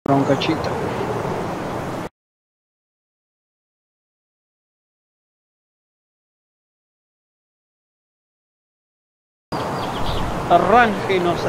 un cachito. Arránquenos.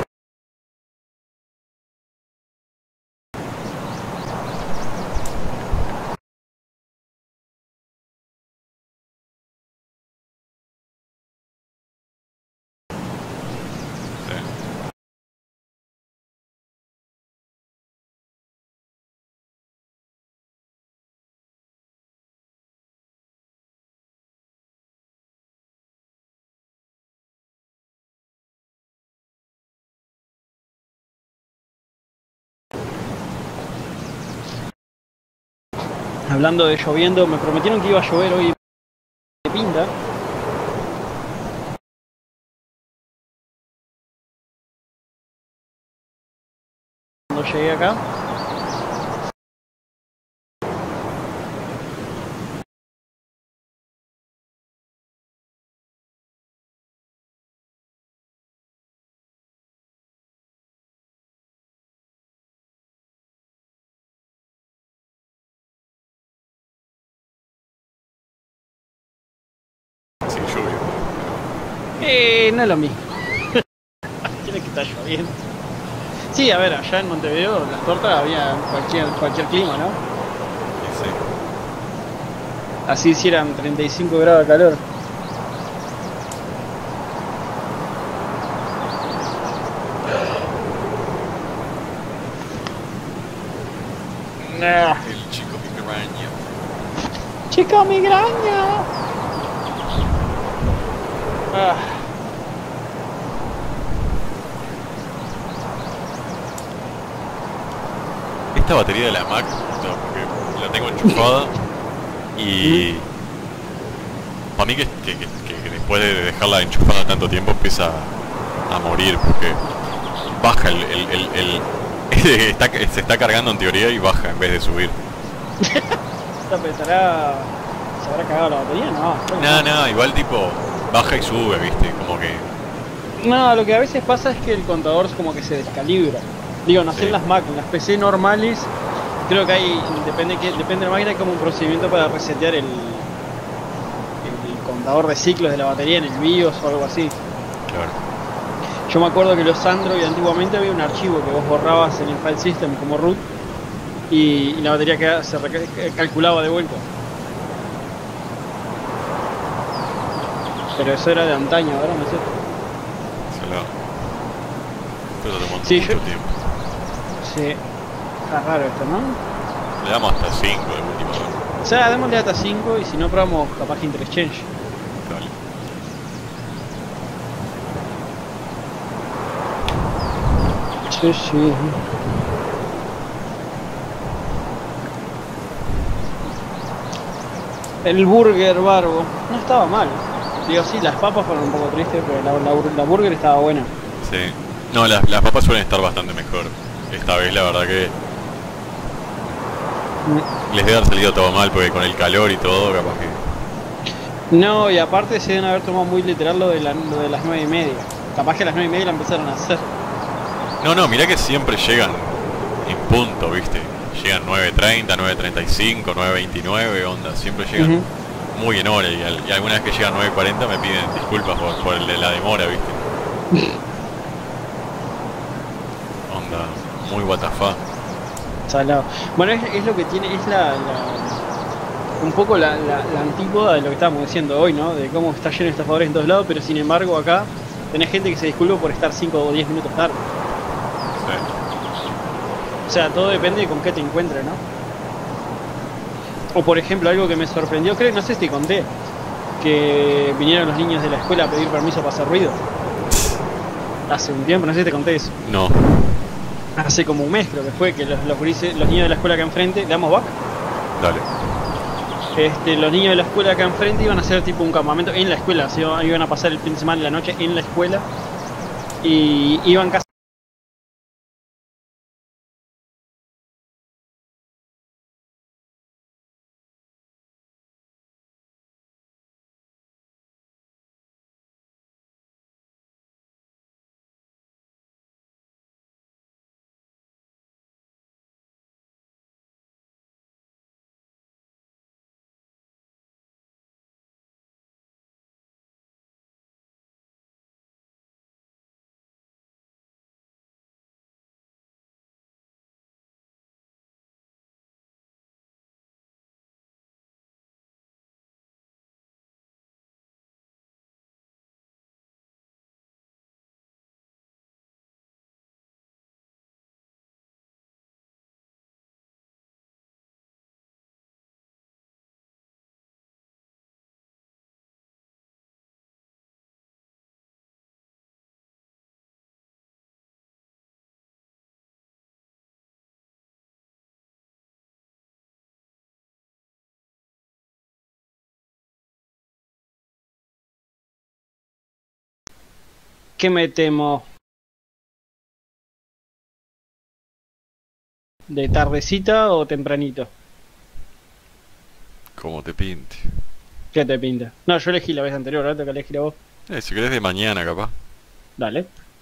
Hablando de lloviendo, me prometieron que iba a llover hoy de pinta. Cuando llegué acá. Sin lluvia. No es lo mismo. Tiene que estar lloviendo. Sí, a ver, allá en Montevideo las tortas había cualquier clima, ¿no? Sí. Así hicieran 35 grados de calor. Nah. El chico migraña. Chica migraña. Ah. Esta batería de la Mac, no, porque la tengo enchufada y para mí que después de dejarla enchufada tanto tiempo empieza a morir porque baja se está cargando en teoría y baja en vez de subir. ¿Se habrá cagado la batería? No, igual tipo baja y sube, viste, como que No, lo que a veces pasa es que el contador es como que se descalibra. Digo, no sé, sí, en las máquinas, PC normales, creo que hay, depende de la máquina, hay como un procedimiento para resetear el contador de ciclos de la batería en el BIOS o algo así. claro. Yo me acuerdo que los Android antiguamente había un archivo que vos borrabas en el file system como root y la batería se calculaba de vuelta. Pero eso era de antaño, ahora no sé. Pero tomó Sí, mucho tiempo. Sí, está raro esto, ¿no? Le damos hasta 5 de última vez. O sea, démosle hasta 5 y si no probamos capaz Interexchange. Dale. Sí. El burger barbo no estaba mal. Digo, sí, las papas fueron un poco tristes, pero la burger estaba buena. Sí. No, las papas suelen estar bastante mejor. Esta vez la verdad que les debe haber salido todo mal porque con el calor y todo, capaz que... No, y aparte se deben haber tomado muy literal lo de las 9:30. Capaz que a las 9:30 la empezaron a hacer. No, mirá que siempre llegan en punto, viste. Llegan 9:30, 9:35, 9:29, onda. Siempre llegan muy en hora y alguna vez que llegan 9:40 me piden disculpas por la demora, viste. Onda, muy WTF. Salado. Bueno, es lo que tiene, es un poco la antípoda de lo que estábamos diciendo hoy, ¿no? De cómo está lleno de estafadores en todos lados, pero sin embargo acá tenés gente que se disculpa por estar 5 o 10 minutos tarde. Sí. O sea, todo depende de con qué te encuentres, ¿no? O por ejemplo, algo que me sorprendió, creo, no sé si te conté, que vinieron los niños de la escuela a pedir permiso para hacer ruido. Hace un tiempo, no sé si te conté eso. No. Hace como un mes creo que fue, que los niños de la escuela acá enfrente, ¿le damos back? Dale. Los niños de la escuela acá enfrente iban a hacer tipo un campamento en la escuela, o sea, iban a pasar el fin de semana y la noche en la escuela y iban casi ¿Qué metemos? ¿De tardecita o tempranito? Como te pinte. ¿Qué te pinta? No, yo elegí la vez anterior, ahora te toca elegir a vos. Si querés de mañana, capaz. Dale.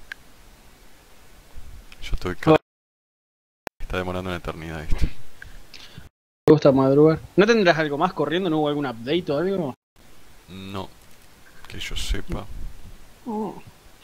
Yo estoy está demorando una eternidad esto. ¿Te gusta madrugar? ¿No tendrás algo más corriendo? ¿No hubo algún update o algo? No, que yo sepa. Oh.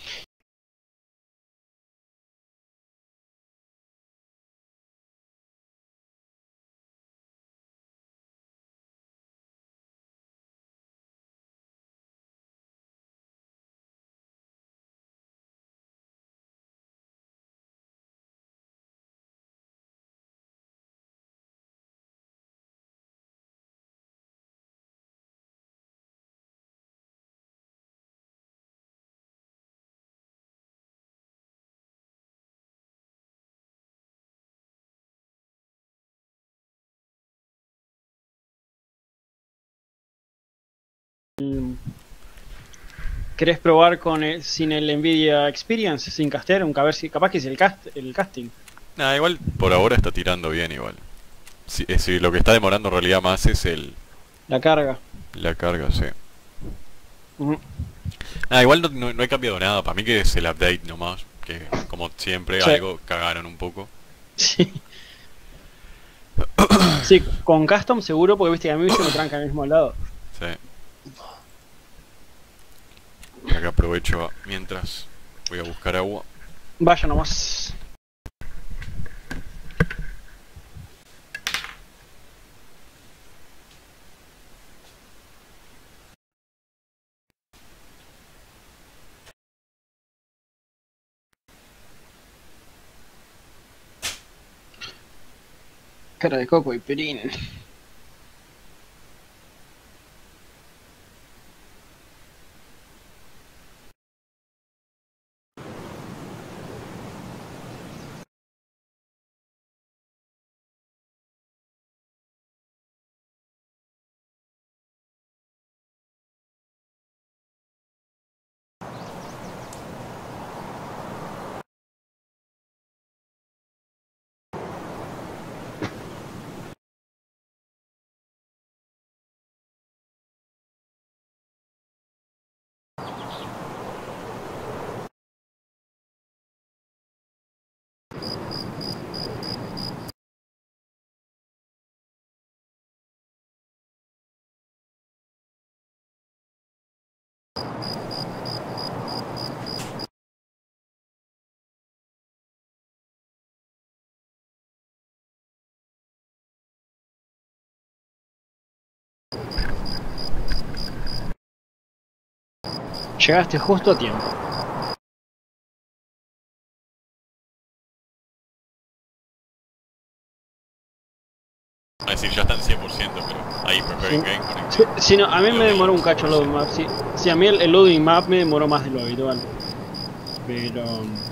¿Querés probar con sin el Nvidia Experience, sin castear? A ver si capaz que es el casting. Nah, igual por ahora está tirando bien igual. Si lo que está demorando en realidad más es la carga. La carga, sí. Igual no he cambiado nada. Para mí que es el update nomás. Que como siempre sí. Algo cagaron un poco. Sí. Sí, con custom seguro, porque viste que a mí se me tranca al mismo lado. Sí. Acá aprovecho mientras voy a buscar agua. Vaya nomás. Cara de coco y perín. Llegaste justo a tiempo. A decir, ya están 100%, pero ahí preparing game sí, sí, no, a mí me demoró un cacho el loading map. Sí, sí, a mí el loading map me demoró más de lo habitual. Pero...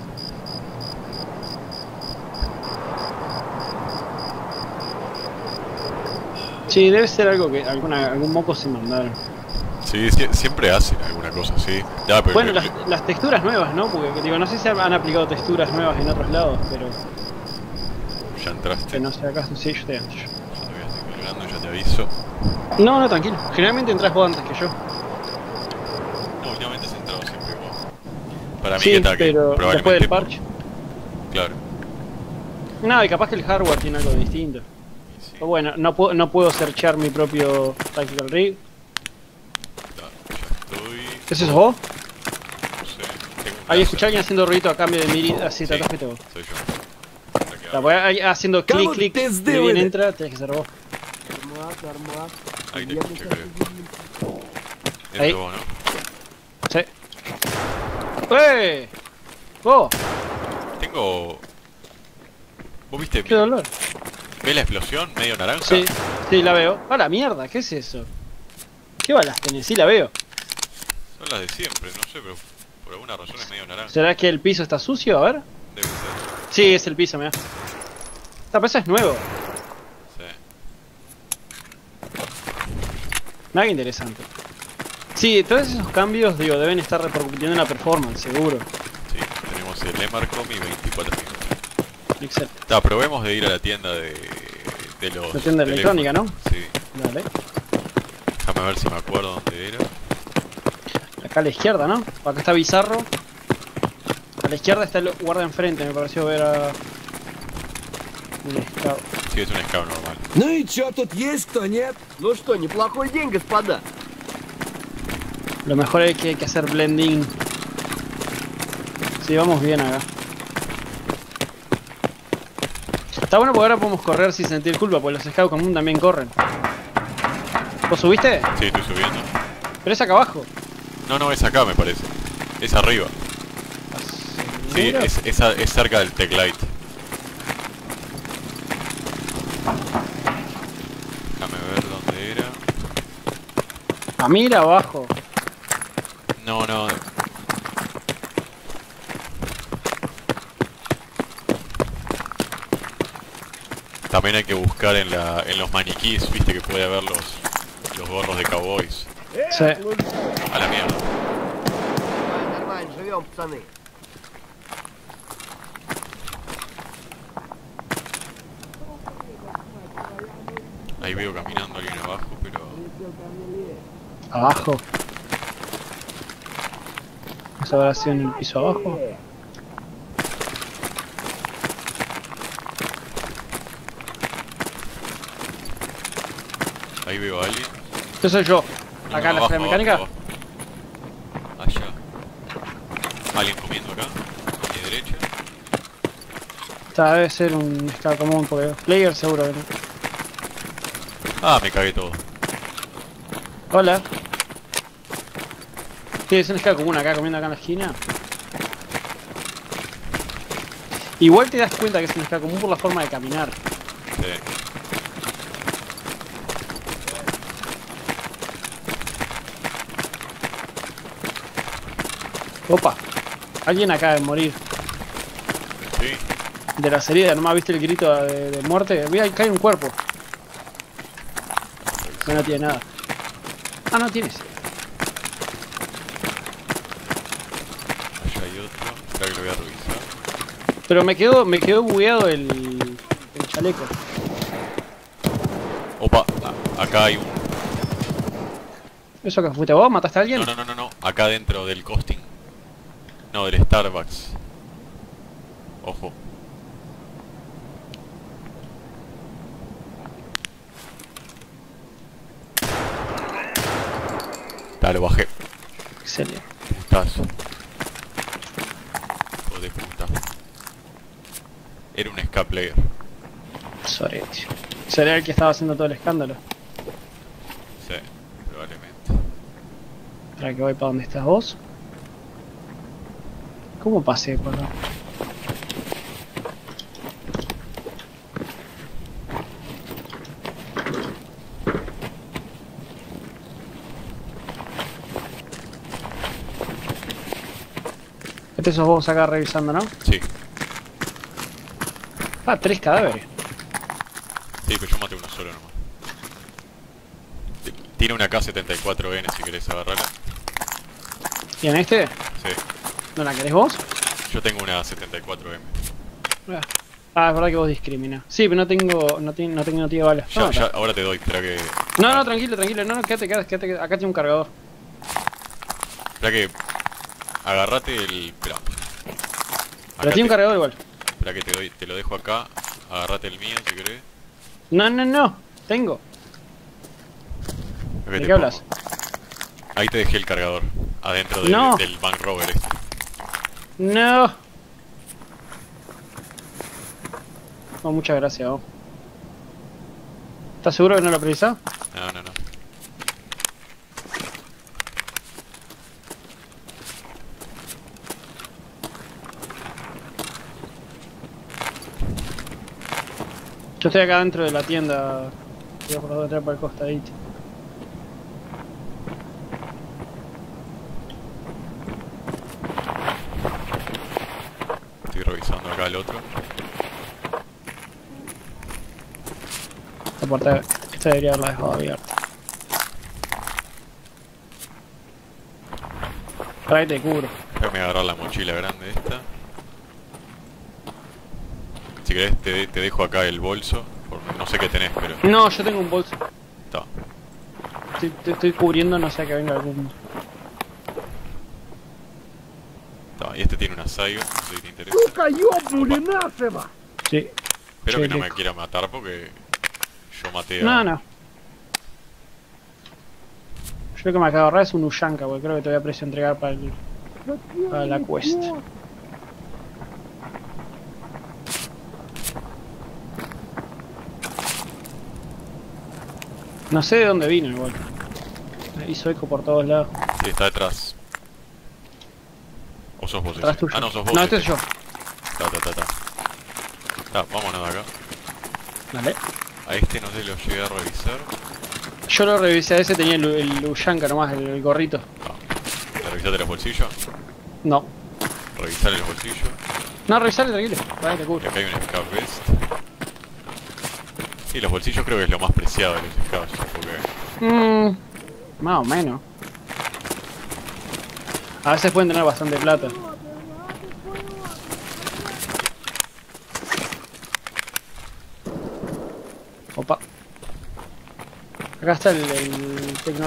sí, debe ser algo que algún moco se mandaron. Sí, siempre hacen alguna cosa así. Ya, pero bueno, las texturas nuevas, ¿no? Porque digo, no sé si han aplicado texturas nuevas en otros lados, pero... ya entraste. Que no sé, acá sí, yo te entro. Ya te voy a estar colgando, ya te aviso. No, tranquilo. Generalmente entras vos antes que yo. No, últimamente has entrado siempre vos. Para mí sí, que está aquí, pero después del parche. Claro. No, y capaz que el hardware tiene algo distinto. Sí. O bueno, no puedo searchar mi propio Tactical Rig. Ya estoy... ¿Qué es eso vos? No sé. Ahí escuché a alguien haciendo ruido a cambio de miri, así te atrás que vos. Soy yo. Voy haciendo clic, clic, y bien entra, tenés que ser vos. Ahí te escuché, creo. Ahí. Vos, ¿no? Sí. ¡Eh! ¡Vos! Tengo... ¿Vos viste? ¡Qué dolor! ¿Ves la explosión medio naranja? Sí, sí, la veo. ¡Ah, la mierda! ¿Qué es eso? ¿Qué balas tenés? Sí, la veo. Son las de siempre, no sé, pero por alguna razón es medio naranja. ¿Será que el piso está sucio? A ver. Debe ser. Sí, es el piso, mirá. Esta pieza es nuevo. Sí. Nada interesante. Sí, todos esos cambios, digo, deben estar repercutiendo en la performance, seguro. Sí, tenemos el Emarcom y 24 minutos. Excelente. Probemos de ir a la tienda de los... La tienda teléfonos. electrónica, ¿no? Sí. Dale. Déjame ver si me acuerdo dónde era. Acá a la izquierda, ¿no? Acá está Bizarro. A la izquierda está el guarda enfrente, me pareció ver a... un scout. Sí, es un scout normal. Ну и чё, тут есть кто, нет? Ну что, неплохой день, господа. Lo mejor es que hay que hacer blending. Sí, vamos bien acá. Está bueno porque ahora podemos correr sin sentir culpa, porque los scouts común también corren. ¿Vos subiste? Sí, estoy subiendo. Pero es acá abajo. No, no, es acá me parece. Es arriba. Sí, ¿Seguro? es cerca del Tech Light. Déjame ver dónde era. Ah, mira abajo. No, no. También hay que buscar en los maniquís, viste que puede haber los gorros de cowboys. Sí. A la mierda. Нормально, нормально, живем, пацаны. Ahí veo caminando alguien abajo, pero... Abajo. ¿Eso habrá sido en el piso abajo? Ahí veo a alguien. Este soy yo. No, Acá en la abajo, esfera mecánica. abajo. Allá. Alguien comiendo acá, a mi derecha. Esta debe ser un scout común, porque player seguro que no. Ah, me cagué todo. Hola. Sí, es un scout común acá, comiendo acá en la esquina. Igual te das cuenta que es un scout común por la forma de caminar. Sí. Opa. Alguien acaba de morir. Sí. De las heridas, ¿no me viste el grito de muerte? Mira, ahí cae un cuerpo. Que no tiene nada. Ah, no tienes. Allá hay otro. Espera que lo voy a revisar. Pero me quedó bugueado el chaleco. Opa, acá hay un... ¿Eso que fuiste vos? ¿Mataste a alguien? No, no, no, no, no. Acá dentro del costing. No, del Starbucks. Ojo. Dale, lo bajé. Excelente. Putazo. Hijo de puta. Era un ska player. Sorete. Sería el que estaba haciendo todo el escándalo. Sí, probablemente. Para que voy para donde estás vos. ¿Cómo pasé por acá? Este sos vos acá revisando, ¿no? Sí. Ah, 3 cadáveres. Sí, pero yo maté uno solo nomás. Tiene una K74N si querés agarrarla. ¿Y en este? Sí. ¿No la querés vos? Yo tengo una 74M. Ah, es verdad que vos discriminás. Sí, pero no tengo balas. Ya, No, ya, ahora te doy, espera que... no, tranquilo. No, quédate. Acá tiene un cargador. Espera que... Agarrate el... Espera. Pero tiene un cargador igual. Espera que te lo dejo acá. Agarrate el mío si querés. No. Tengo. Acá ¿De te qué hablas? pongo. Ahí te dejé el cargador. Adentro No. del Bank Rover este. No. No, muchas gracias, vos. ¿Estás seguro que no lo precisás? No, no, no. Yo estoy acá dentro de la tienda. Voy a por detrás para el costadito. Estoy revisando acá el otro. Esta puerta, esta debería haberla dejado abierta. Para que te cubro. Déjame agarrar la mochila grande esta. Si querés te dejo acá el bolso. Porque no sé qué tenés, pero... No, yo tengo un bolso. Está. Te estoy cubriendo, no sea que venga algún... Está. Y este tiene una Saiga, no sé si te interesa. Сука, ёбнули нашего! Sí. Espero Sí, que no me rico. quiera matar porque yo maté a... No, no. Yo lo que me acabo de agarrar es un Ushanka, porque creo que te voy a precio entregar para la quest. No sé de dónde vino igual. Hizo eco por todos lados. Sí, está detrás. ¿O sos vos Atrás ese? tuyo. Ah, no, sos vos No, este ese. soy yo. Está, vámonos de acá. Dale. A este no sé, lo llegué a revisar. Yo lo revisé, a ese tenía el Ushanka nomás, el gorrito. ¿Le revisaste los bolsillos? No. Revisar los bolsillos. No, revisale tranquilo. Vale, te Y cubro. acá hay un scout vest. Sí, los bolsillos creo que es lo más preciado de los scouts. Porque... Más o menos. A veces pueden tener bastante plata. Opa. Acá está el tecno.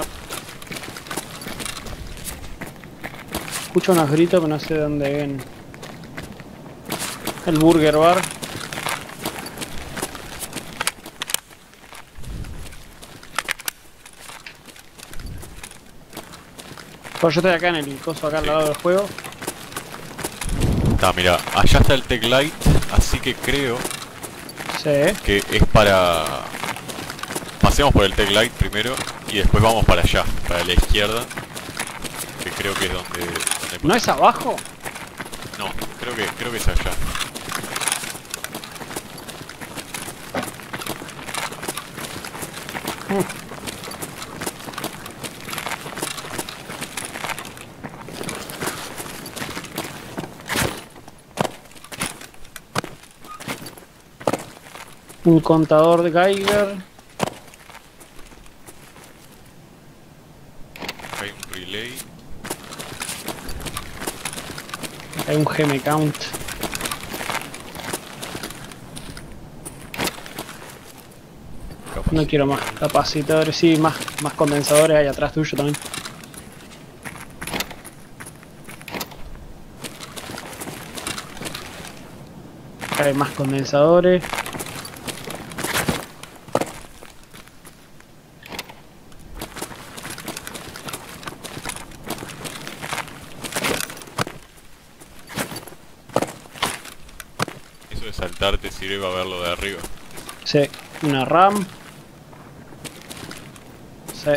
Escucho unos gritos pero no sé de dónde ven. El Burger Bar. Pues yo estoy acá en el coso, acá al lado del juego. Está, mira, allá está el Tech Light, así que creo Sí. que es para... Pasemos por el Tech Light primero y después vamos para allá, para la izquierda. Que creo que es donde ¿No es abajo? No, creo que es allá. Un contador de Geiger. Hay un relay. Hay un GM count. No quiero más capacitadores, sí, más condensadores hay atrás tuyo también. Acá hay más condensadores. Eso de saltar te sirve para verlo de arriba. Sí, una RAM. Sí.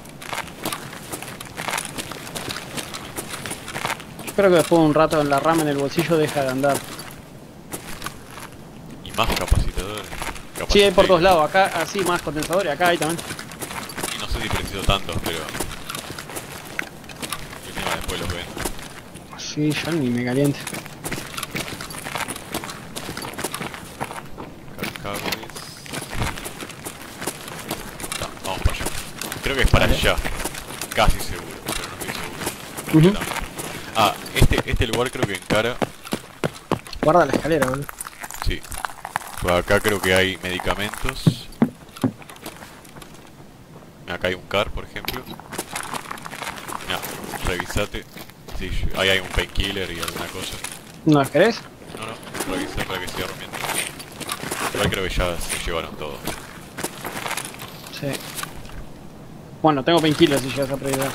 Yo creo que después de un rato en la RAM en el bolsillo deja de andar. Y más capacitadores. Sí, hay por todos lados. Acá, así, más condensadores. Acá hay también. Y no sé si preciso tantos, pero... Encima después los ven. Sí, yo ni me caliente. Carcables. Vamos para allá. Creo que es para allá. Casi seguro, pero no estoy seguro. Completamente. Ah, este lugar creo que encara... Guarda la escalera, boludo. Sí. Pues acá creo que hay medicamentos. Acá hay un car, por ejemplo. Mira, revisate. Sí, ahí hay un painkiller y alguna cosa. ¿No las querés? No, no, revisa para que siga rompiendo. Igual creo que ya se llevaron todo. Sí. Bueno, tengo painkillers si llegas a prioridad.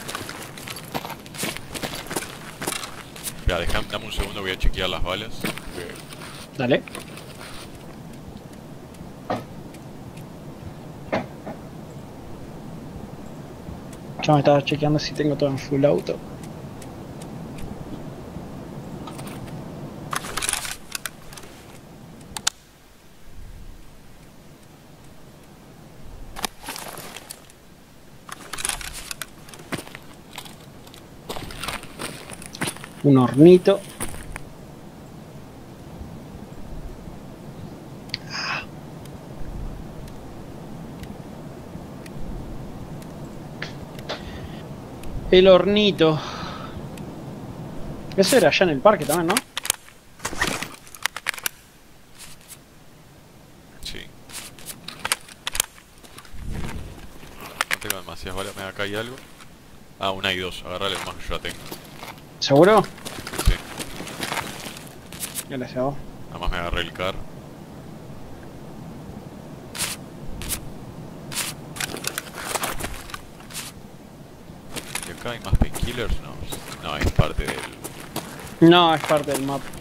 Espera, dame un segundo, voy a chequear las balas. Porque... Dale. Yo me estaba chequeando si tengo todo en full auto. Un hornito. El hornito. Eso era allá en el parque también, ¿no? Sí. No tengo demasiadas balas. Me acá hay algo. Ah, una y dos. Agarrale más que yo la tengo. ¿Seguro? Sí. Gracias a vos. Además me agarré el car. ¿Y acá hay más painkillers? No. No, es parte del... No, es parte del mapa.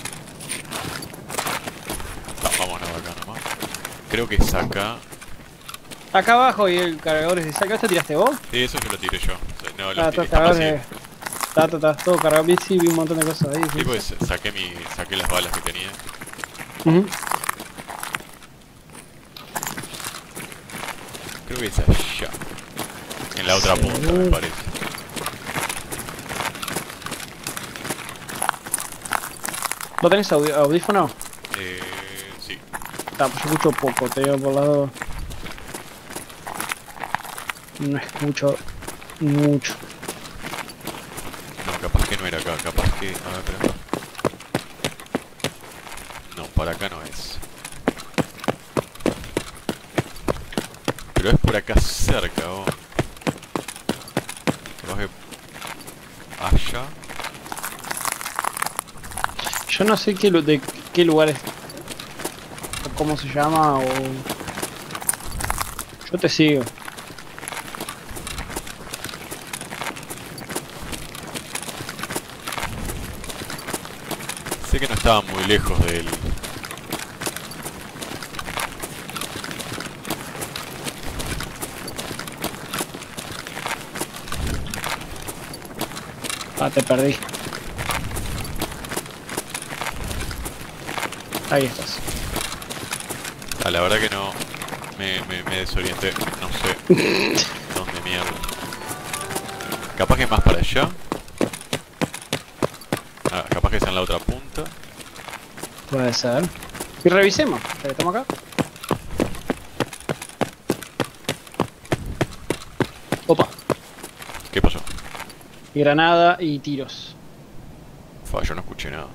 Vámonos acá nomás. Creo que es acá. Acá abajo y el cargador es de saca. ¿Esto tiraste vos? Sí, eso yo lo tiré yo. O sea, no, Ah, tiré. todo Está cargador vacío. está todo cargado. Sí, vi un montón de cosas ahí. Sí, pues saqué las balas que tenía. Ujú. Creo que es allá. En la otra punta, me parece. ¿Vos tenés audífono? Sí. Está, pues yo escucho poco, te digo por lado. No escucho mucho. No, capaz que no era acá, capaz que... A ver, espera. No, para acá no es. Pero es por acá cerca, oh. Capaz que... Allá. Yo no sé de qué lugar es, o cómo se llama, o... Yo te sigo. Sé que no estaba muy lejos de él. Ah, te perdí. Ahí estás. Ah, la verdad que no... Me desorienté. No sé dónde mierda. Capaz que más para allá. Ah, capaz que sea en la otra punta. Puede ser. Y revisemos, ya que estamos acá. Opa. ¿Qué pasó? Y granada y tiros. Fua, yo no escuché nada.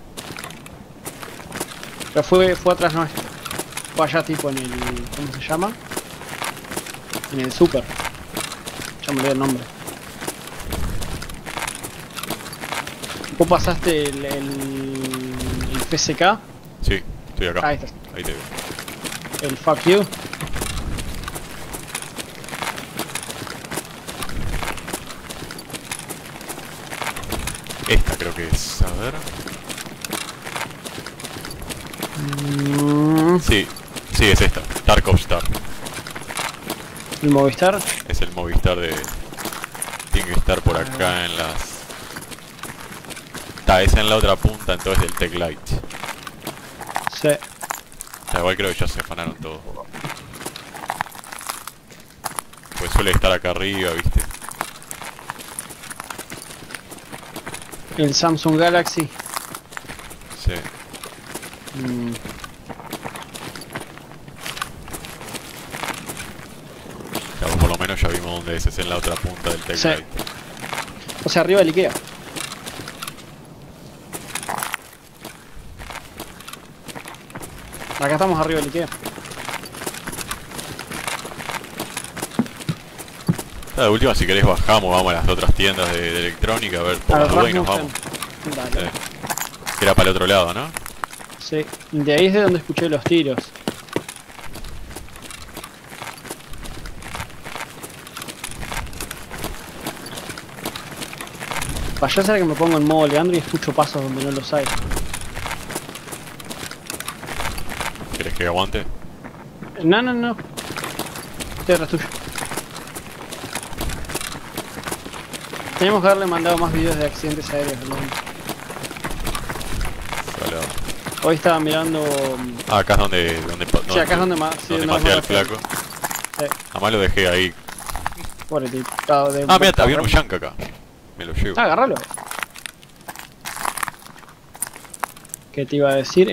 Pero fue atrás nuestro. Fue allá tipo en el... ¿Cómo se llama? En el super. Ya me olvidé el nombre. ¿Vos pasaste el FSK? Sí, estoy acá. Ahí estás. Ahí te veo. El fuck you. Esta creo que es... A ver... Sí, sí, es esta. Tarkov Star. El Movistar. Es el Movistar de... Tiene que estar por acá en las... Está, es en la otra punta entonces del Tech Light. Sí. O sea, igual creo que ya se afanaron todo. Pues suele estar acá arriba, viste. El Samsung Galaxy. Sí. Claro, por lo menos ya vimos dónde es en la otra punta del Tech Sí. Light. O sea, arriba del Ikea. Acá estamos arriba del Ikea. De última, si querés bajamos, vamos a las otras tiendas de electrónica a ver por las dudas y nos vamos. Dale. Que era para el otro lado, ¿no? Sí. De ahí es de donde escuché los tiros. Vaya a ser que me pongo en modo Leandro y escucho pasos donde no los hay. ¿Querés que aguante? No, no, no. Estoy atrás tuyo. Tenemos que haberle mandado más videos de accidentes aéreos, ¿no? Salado. Hoy estaba mirando... Ah, acá es donde Sí, acá es donde donde maté al flaco. Sí, Además lo dejé ahí. pobre tipo. Ah, mira, había un yank acá. Me lo llevo. Ah, agárralo. ¿Qué te iba a decir?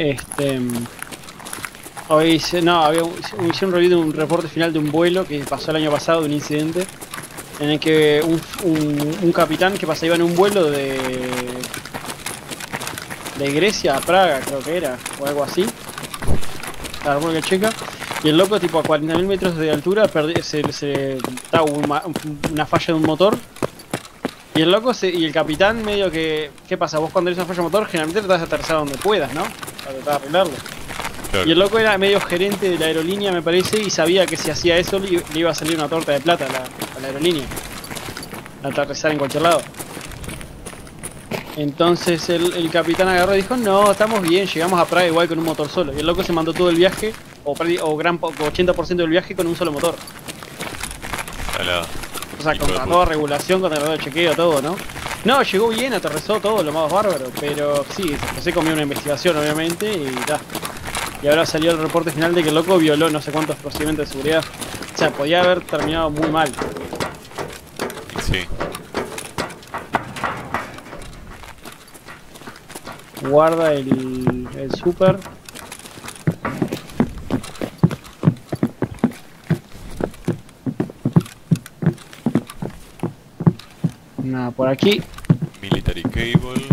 Hoy hice un review de un reporte final de un vuelo que pasó el año pasado, de un incidente en el que un capitán que iba en un vuelo de Grecia a Praga, creo que era, o algo así. Alguno que checa. Y el loco, tipo a 40.000 metros de altura, da una falla de un motor. Y el loco y el capitán medio que... ¿Qué pasa? Vos cuando eres una falla de motor, generalmente tratás de aterrizar donde puedas, ¿no? Para tratar de arreglarlo. Claro. Y el loco era medio gerente de la aerolínea, me parece, y sabía que si hacía eso le iba a salir una torta de plata a la aerolínea. A aterrizar en cualquier lado. Entonces el capitán agarró y dijo, no, estamos bien, llegamos a Praga igual con un motor solo. Y el loco se mandó todo el viaje, o 80% del viaje con un solo motor. Salado. O sea, con toda regulación, con el chequeo, todo, ¿no? No, llegó bien, aterrizó todo, lo más bárbaro, pero sí, se comió una investigación, obviamente, y ta. Y ahora salió el reporte final de que el loco violó no sé cuántos procedimientos de seguridad. O sea, podía haber terminado muy mal. Sí. Guarda el super. Nada, por aquí. Military cable.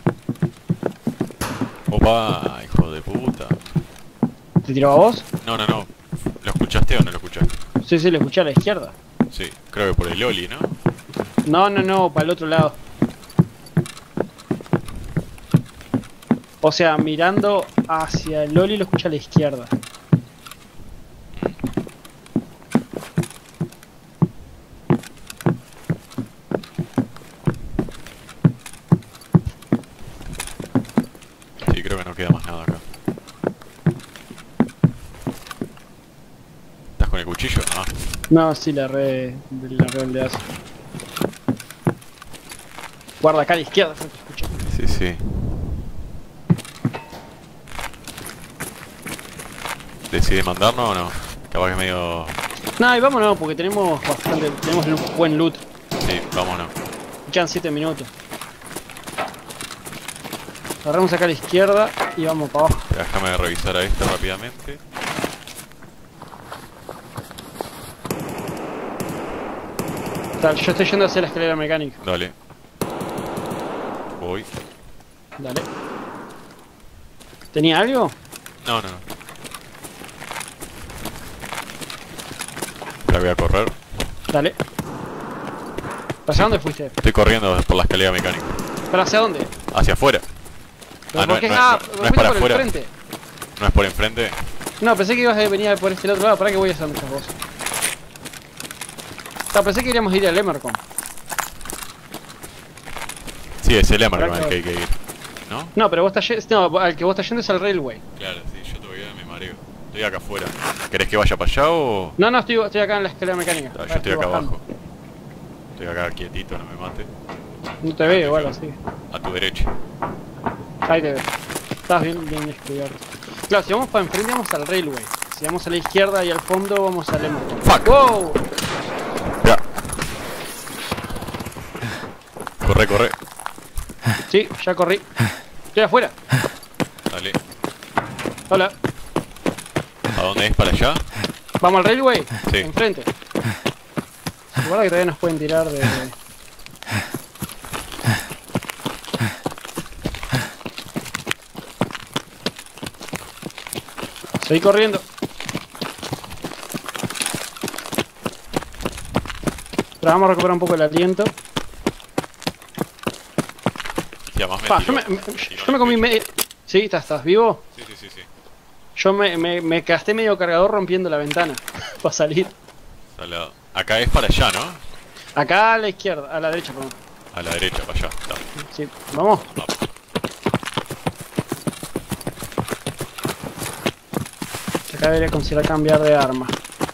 Opa, hijo de puta. ¿Te tiró a vos? No, no, no. ¿Lo escuchaste o no lo escuchaste? Sí, sí, lo escuché a la izquierda. Sí, creo que por el Oli, ¿no? No, no, no, para el otro lado. O sea, mirando hacia el Oli lo escuché a la izquierda. Sí, creo que no queda más nada acá. ¿Estás con el cuchillo? Ah, No, sí, la red de hace. Guarda acá a la izquierda, se te escucha. sí, sí. ¿Decide mandarnos o no? Capaz que es medio... No, y vámonos, porque tenemos un buen loot. Sí, vámonos. Quedan 7 minutos. Agarramos acá a la izquierda y vamos para abajo. Déjame revisar a esta rápidamente. Yo estoy yendo hacia la escalera mecánica. Dale. Voy. Dale. ¿Tenía algo? No, no, no. La voy a correr. Dale. ¿Hacia dónde fuiste? Estoy corriendo por la escalera mecánica. ¿Para hacia dónde? Hacia afuera. ¿Pero no, por qué? no, Ah, no es fuiste para por afuera. el frente. ¿No es por enfrente? No, pensé que ibas a venir por este otro lado. ¿Para qué voy a hacer estas vos? No, pensé que iríamos a ir al Emercon. Sí, es el Emerald Acá al que hay que ir. ¿No? No, pero vos estás yendo. No, al que vos estás yendo es al Railway. Claro, sí, yo todavía me mareo. Estoy acá afuera. ¿Querés que vaya para allá o...? No, no, estoy acá en la escalera mecánica. Ah, yo estoy acá bajando. abajo. Estoy acá quietito, no me mate. No te veo igual así. A tu derecha. Ahí te veo. Estás bien descubierto. Claro, si vamos para enfrente vamos al Railway. Si vamos a la izquierda y al fondo vamos al Emercon. ¡Fuck! ¡Wow! Ya. Corre, corre. Sí, ya corrí. Estoy afuera. Dale. Hola. ¿A dónde es? ¿Para allá? ¿Vamos al Railway? Sí. Enfrente. Recuerda que todavía nos pueden tirar de... Seguí corriendo. Pero vamos a recuperar un poco el aliento. Sí, además me Pa, tiró- yo me comí medio... ¿Sí? ¿Estás vivo? Sí, sí, sí, sí. Yo me gasté medio cargador rompiendo la ventana para salir. Salado. Acá es para allá, ¿no? Acá a la izquierda, a la derecha, perdón. A la derecha, para allá. Está. Sí, vamos. Vamos. Acá debería considerar cambiar de arma.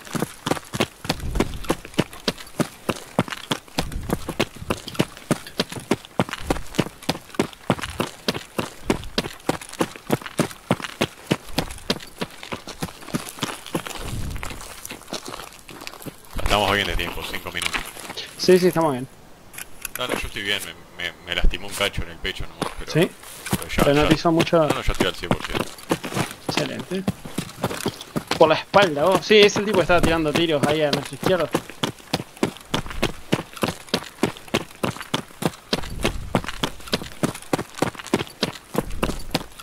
Estamos bien de tiempo, 5 minutos. Sí, sí, estamos bien. No, no, yo estoy bien. Me lastimó un cacho en el pecho nomás, pero... ¿Sí? Pero ya, Pero no ya. te hizo mucho... No, no, yo estoy al 100%. Excelente. Por la espalda, vos. Sí, es el tipo que estaba tirando tiros ahí a nuestra izquierda.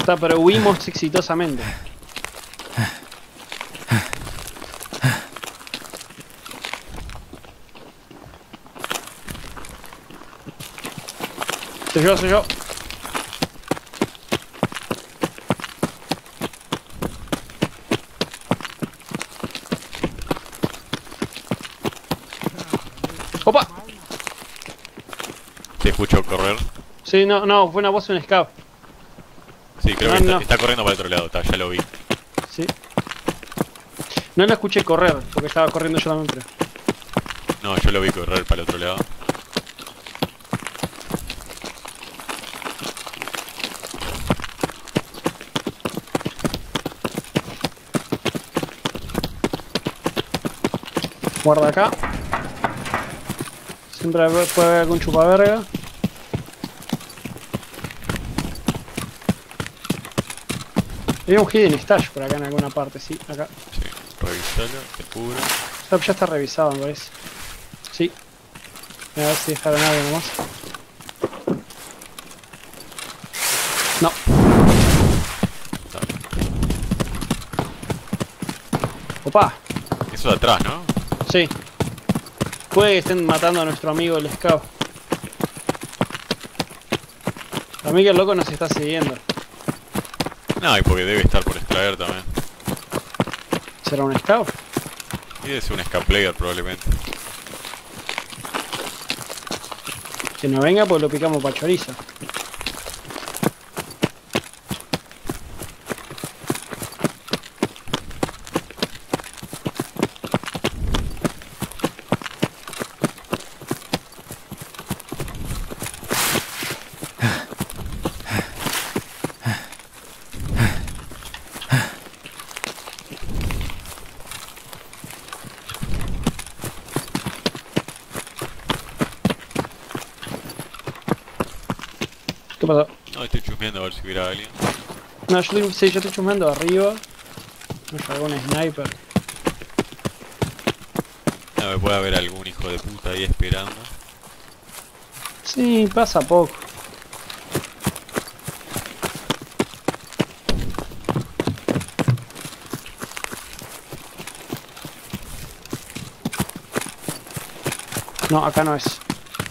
está, pero huimos exitosamente. Soy yo. ¡Opa! Te escucho correr. Sí, no, fue una voz de un scout. Sí, creo que No. está corriendo para el otro lado, ya lo vi. Sí. No la escuché correr, porque estaba corriendo yo también, pero... No, yo lo vi correr para el otro lado. Guarda acá. Siempre puede haber algún chupaverga. Había un hidden stash por acá en alguna parte, sí, acá. Sí, revisalo, te cubro. Ya está revisado, me parece. Sí. A ver si dejaron algo nomás. No. Opa. Eso de atrás, ¿no? Sí. Puede que estén matando a nuestro amigo el scout. A mí que el loco nos está siguiendo. No, y porque debe estar por extraer también. ¿Será un scout? Y debe ser un escape player probablemente. Que no venga pues lo picamos pa' chorizo. ¿Qué pasó? No, estoy chusmeando a ver si hubiera alguien. No, yo estoy chumando arriba. No llegó un sniper. No, puede haber algún hijo de puta ahí esperando. Sí, pasa poco. No, acá no es.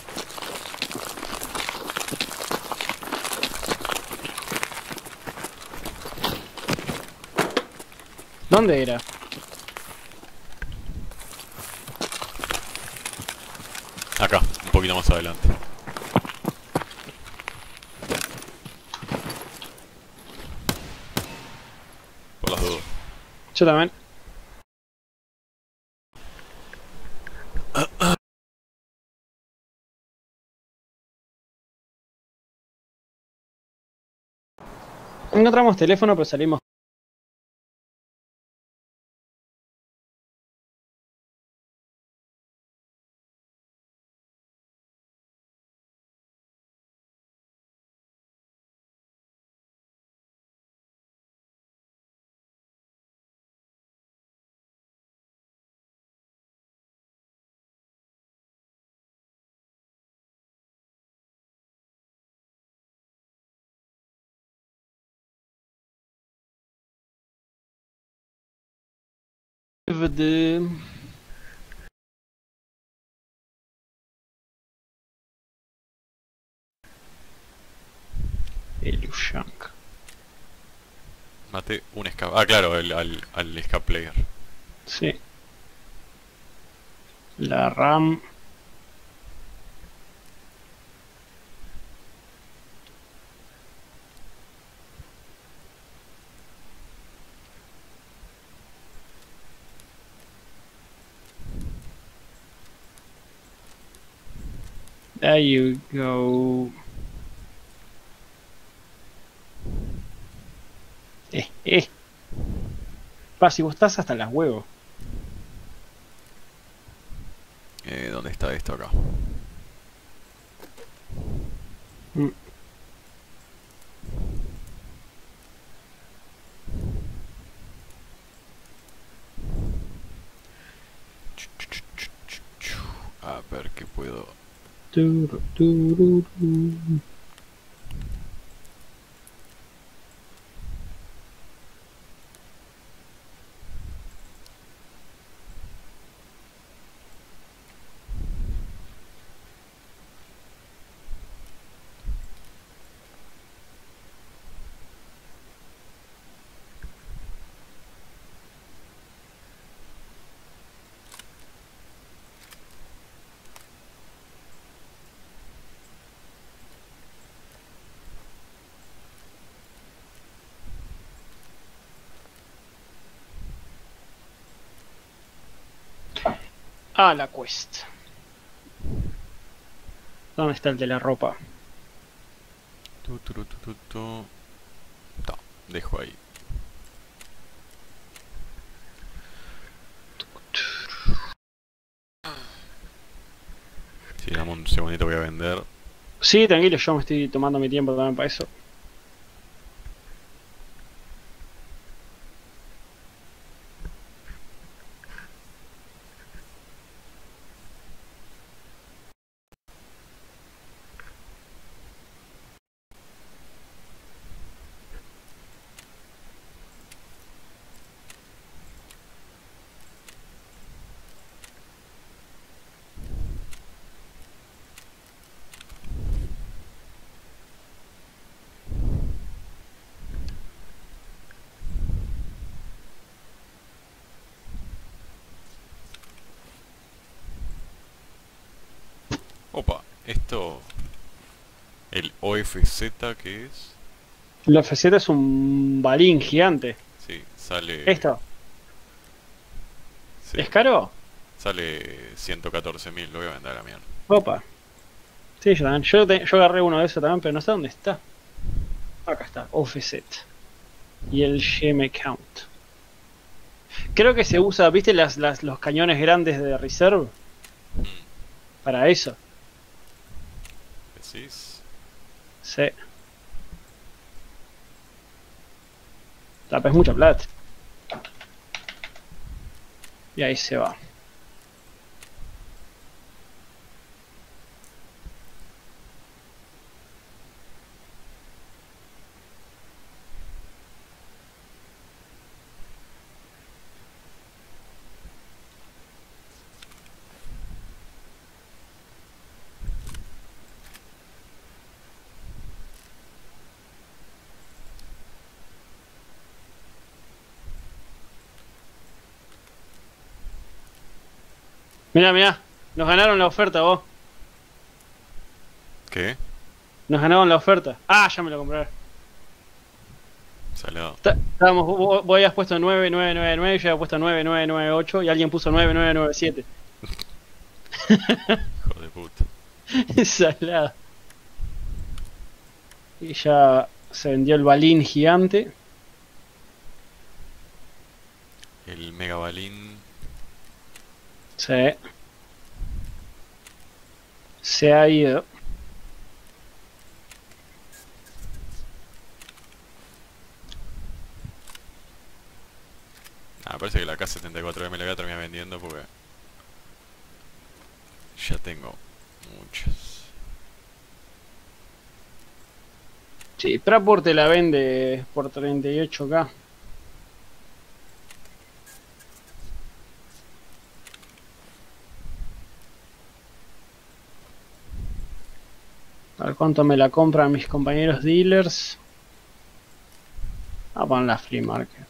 ¿Dónde era? Acá, un poquito más adelante. Por las dudas. Yo también. Encontramos teléfono, pero salimos. De... Ilushank. Maté un escape. Ah, claro, al escape player. Sí. La RAM. There you go. Pa, si vos estás hasta las huevos. ¿Dónde está esto acá? Mm. A ver qué puedo. a la quest. ¿Dónde está el de la ropa? Ta, dejo ahí. Sí, dame un segundito, voy a vender. Sí, tranquilo, yo me estoy tomando mi tiempo también para eso. Opa, esto... El OFZ, ¿qué es? La FZ es un balín gigante. Sí, sale... ¿Esto? Sí, ¿Es caro? sale 114.000, lo voy a vender a la mierda. Opa. Sí, yo también. Yo agarré uno de esos también, pero no sé dónde está. Acá está, OFZ. Y el gem count. Creo que se usa, ¿viste los cañones grandes de reserve? Para eso. ¿Decís? Sí. Es mucha plata. Y ahí se va. Mirá, mirá. Nos ganaron la oferta, vos. ¿Qué? Nos ganaron la oferta. Ah, ya me lo compré. Salado. Estábamos, vos habías puesto 9999 y yo había puesto 9998 y alguien puso 9997. Hijo de puta. Salado. Y ya se vendió el balín gigante. El megabalín. Sí. Se ha ido. Ah, me parece que la K74M la voy a terminar vendiendo porque... Ya tengo muchas. Sí, Traport te la vende por 38k. A ver cuánto me la compran mis compañeros dealers. Ah, van la free market.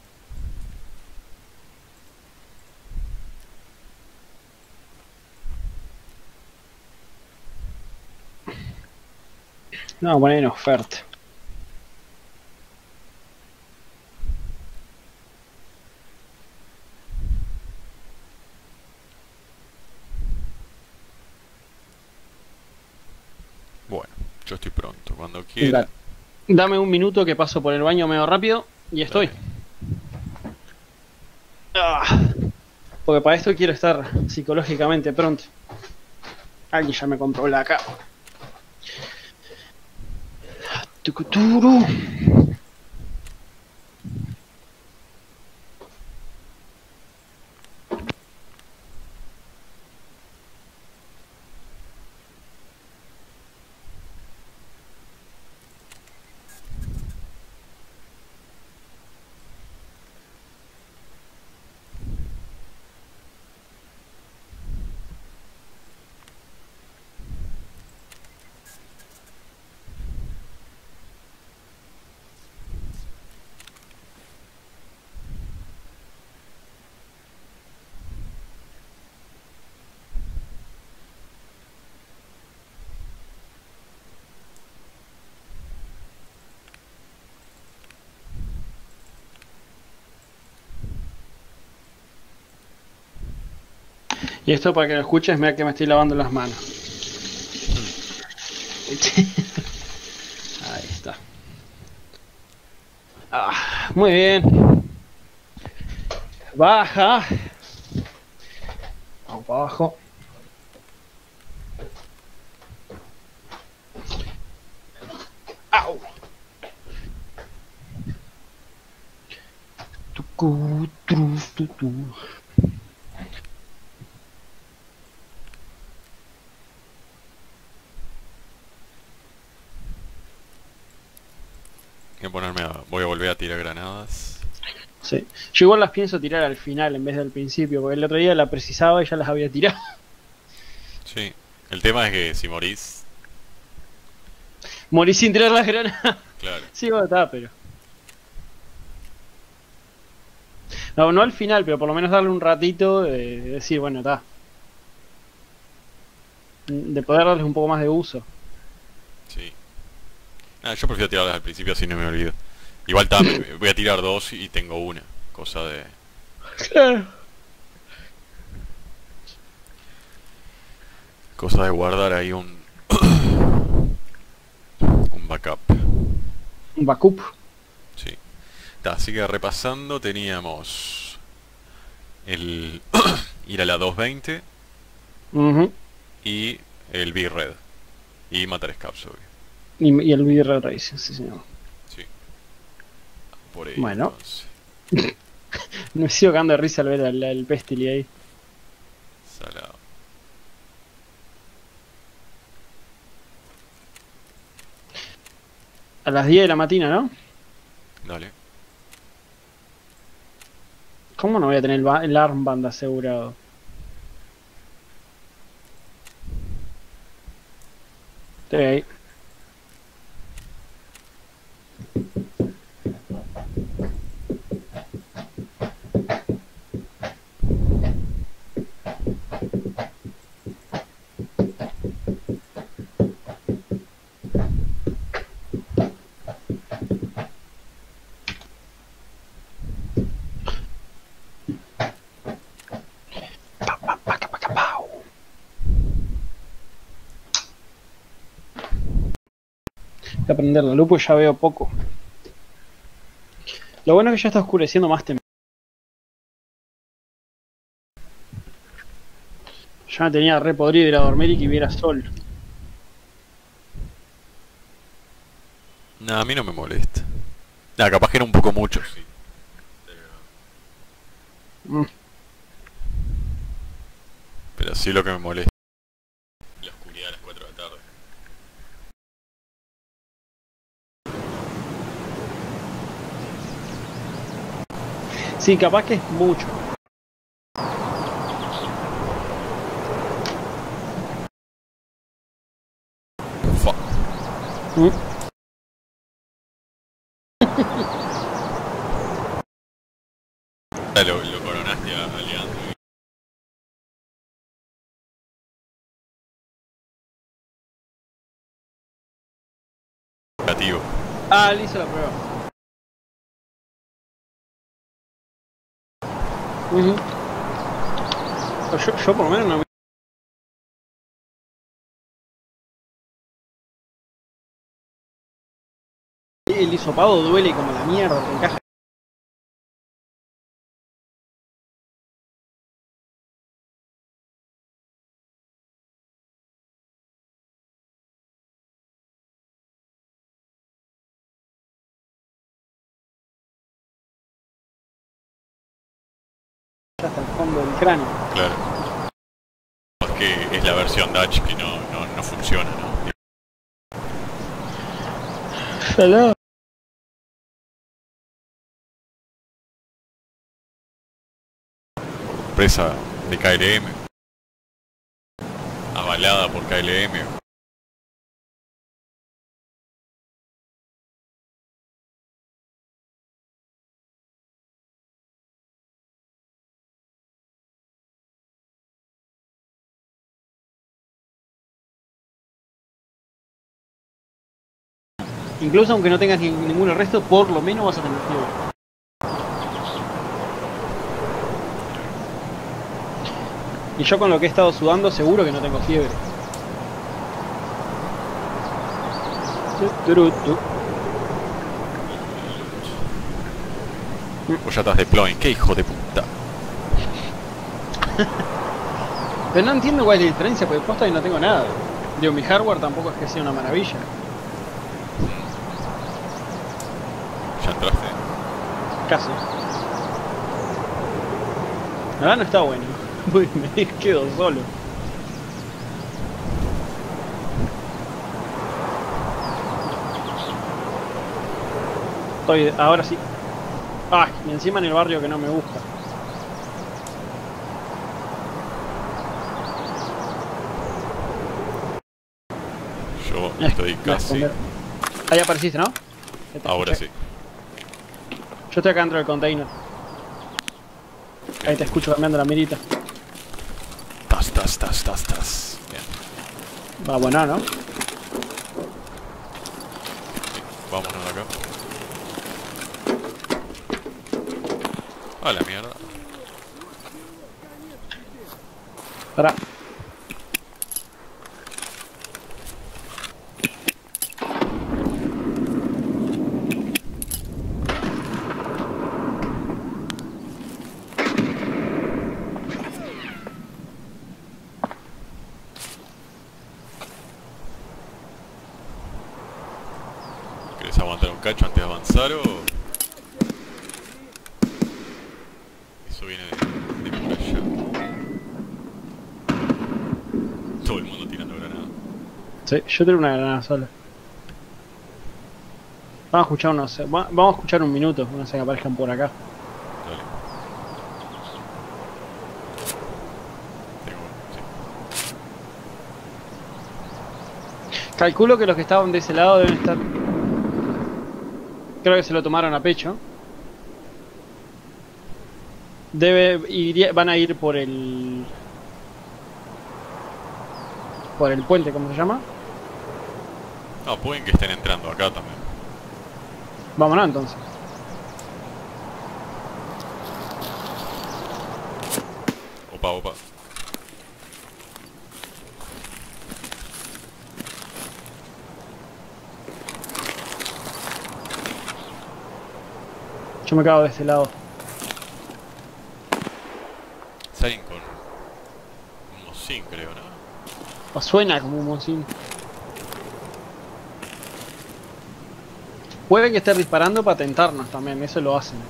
No, poner en oferta. Bueno, yo estoy pronto. Cuando quiera. Dame un minuto que paso por el baño medio rápido y estoy. Dale. Ah, porque para esto quiero estar psicológicamente pronto. Alguien ya me compró la acá. Tucuturu. Y esto para que lo escuches, mira que me estoy lavando las manos. Ahí está. Ah, muy bien. Baja. Vamos para abajo. Au. Tucu, tru, tu, tu. Voy a volver a tirar granadas. Sí. Yo igual las pienso tirar al final en vez del principio, porque el otro día la precisaba y ya las había tirado. Sí. El tema es que si morís, Morí sin tirar las granadas. claro. Sí, bueno, está, pero... No, no al final, pero por lo menos darle un ratito de decir, bueno, está. De poder darles un poco más de uso. Sí. Nada, yo prefiero tirarlas al principio así no me olvido. Igual voy a tirar dos y tengo una. Cosa de... Claro. Cosa de guardar ahí un... un backup. Un backup. Sí. Así que repasando teníamos... el... ir a la 220 y el B-Red. Y matar Scabs, obvio. Y el Red Racing, sí señor. Sí. Por ahí, Bueno. entonces. Me sigo cagando de risa al ver el Pestily ahí. Salado. A las 10 de la mañana, ¿no? Dale. ¿Cómo no voy a tener el armband asegurado? Estoy ahí. Voy a prender la luz y ya veo poco. Lo bueno es que ya está oscureciendo más temprano. Ya me tenía re podrido ir a dormir y que hubiera sol. No, a mí no me molesta. Nah, capaz que era un poco mucho, sí. Pero sí lo que me molesta. La oscuridad a las 4 de la tarde. Sí, capaz que es mucho. Fuck. Lo coronaste a Leandro. Negativo. Ah, le hizo la prueba. Yo por lo menos no me... El hisopado duele como la mierda, te encaja. Hasta el fondo del cráneo. Claro. Es que es la versión Dutch que no funciona, ¿no? Salado. Empresa de KLM. Avalada por KLM. Incluso aunque no tengas ninguno resto, por lo menos vas a tener fiebre. Y yo con lo que he estado sudando seguro que no tengo fiebre. Vos ya estás deploying, qué hijo de puta. Pero no entiendo cuál es la diferencia, porque posta y no tengo nada. Digo, mi hardware tampoco es que sea una maravilla. Ya entraste. Casi. La verdad no está bueno. Uy, me quedo solo. Estoy, ahora sí. Ah, y encima en el barrio que no me gusta. Yo estoy casi. Ahí apareciste, ¿no? Ahora sí. Yo estoy acá dentro del container. Ahí te escucho cambiando la mirita. Tas. Bien. Va bueno, ¿no? Vámonos de acá. A la mierda. Pará. ¿Querés aguantar un cacho antes de avanzar o...? Eso viene de por allá. Todo el mundo tirando granadas. Sí, yo tengo una granada sola. Vamos a escuchar vamos a escuchar un minuto, no sé que aparezcan por acá. Dale. Tengo, sí. Calculo que los que estaban de ese lado deben estar... Creo que se lo tomaron a pecho. Van a ir por el... Por el puente, ¿cómo se llama? No, pueden que estén entrando acá también. Vámonos entonces. Opa. Yo me cago de este lado. Salen con un mocín, creo, ¿no? O suena como un mocín. Puede que esté disparando para tentarnos también, eso lo hacen.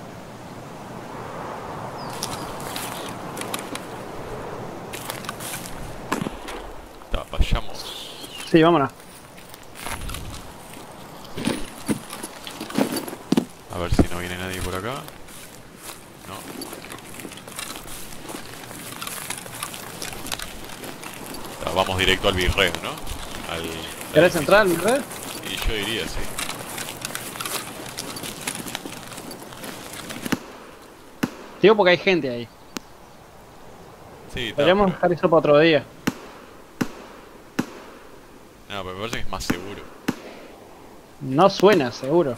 Vayamos. Sí, vámonos. A ver si no viene nadie por acá. No. Vamos directo al virreo, ¿no? ¿Querés entrar, mi red? Y yo diría, sí. Digo porque hay gente ahí. Sí, Podríamos pero... dejar eso para otro día. No, pero me parece que es más seguro. No suena, seguro.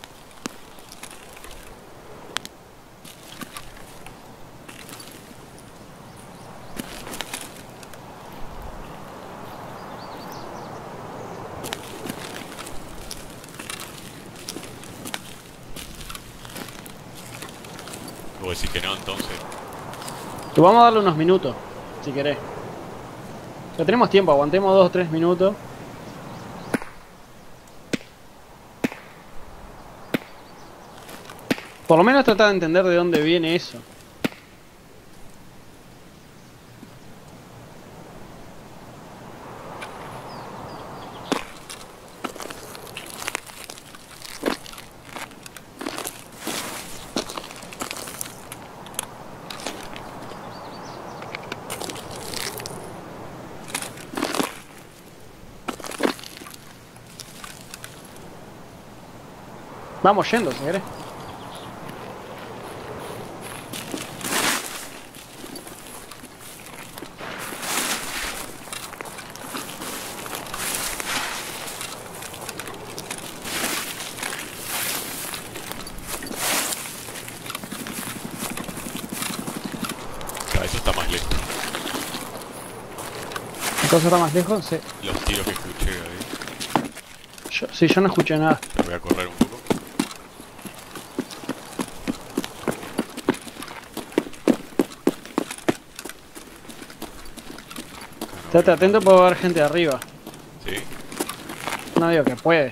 Vos decís que no, entonces. Te vamos a darle unos minutos, si querés. Ya tenemos tiempo, aguantemos 2 o 3 minutos. Por lo menos trata de entender de dónde viene eso. Vamos yendo, si querés. Claro, eso está más lejos. ¿La cosa está más lejos? Sí. Los tiros que escuché ahí. Sí, yo no escuché nada. Te voy a correr un poco. Estate atento, puede haber gente arriba. Sí. No digo que puede.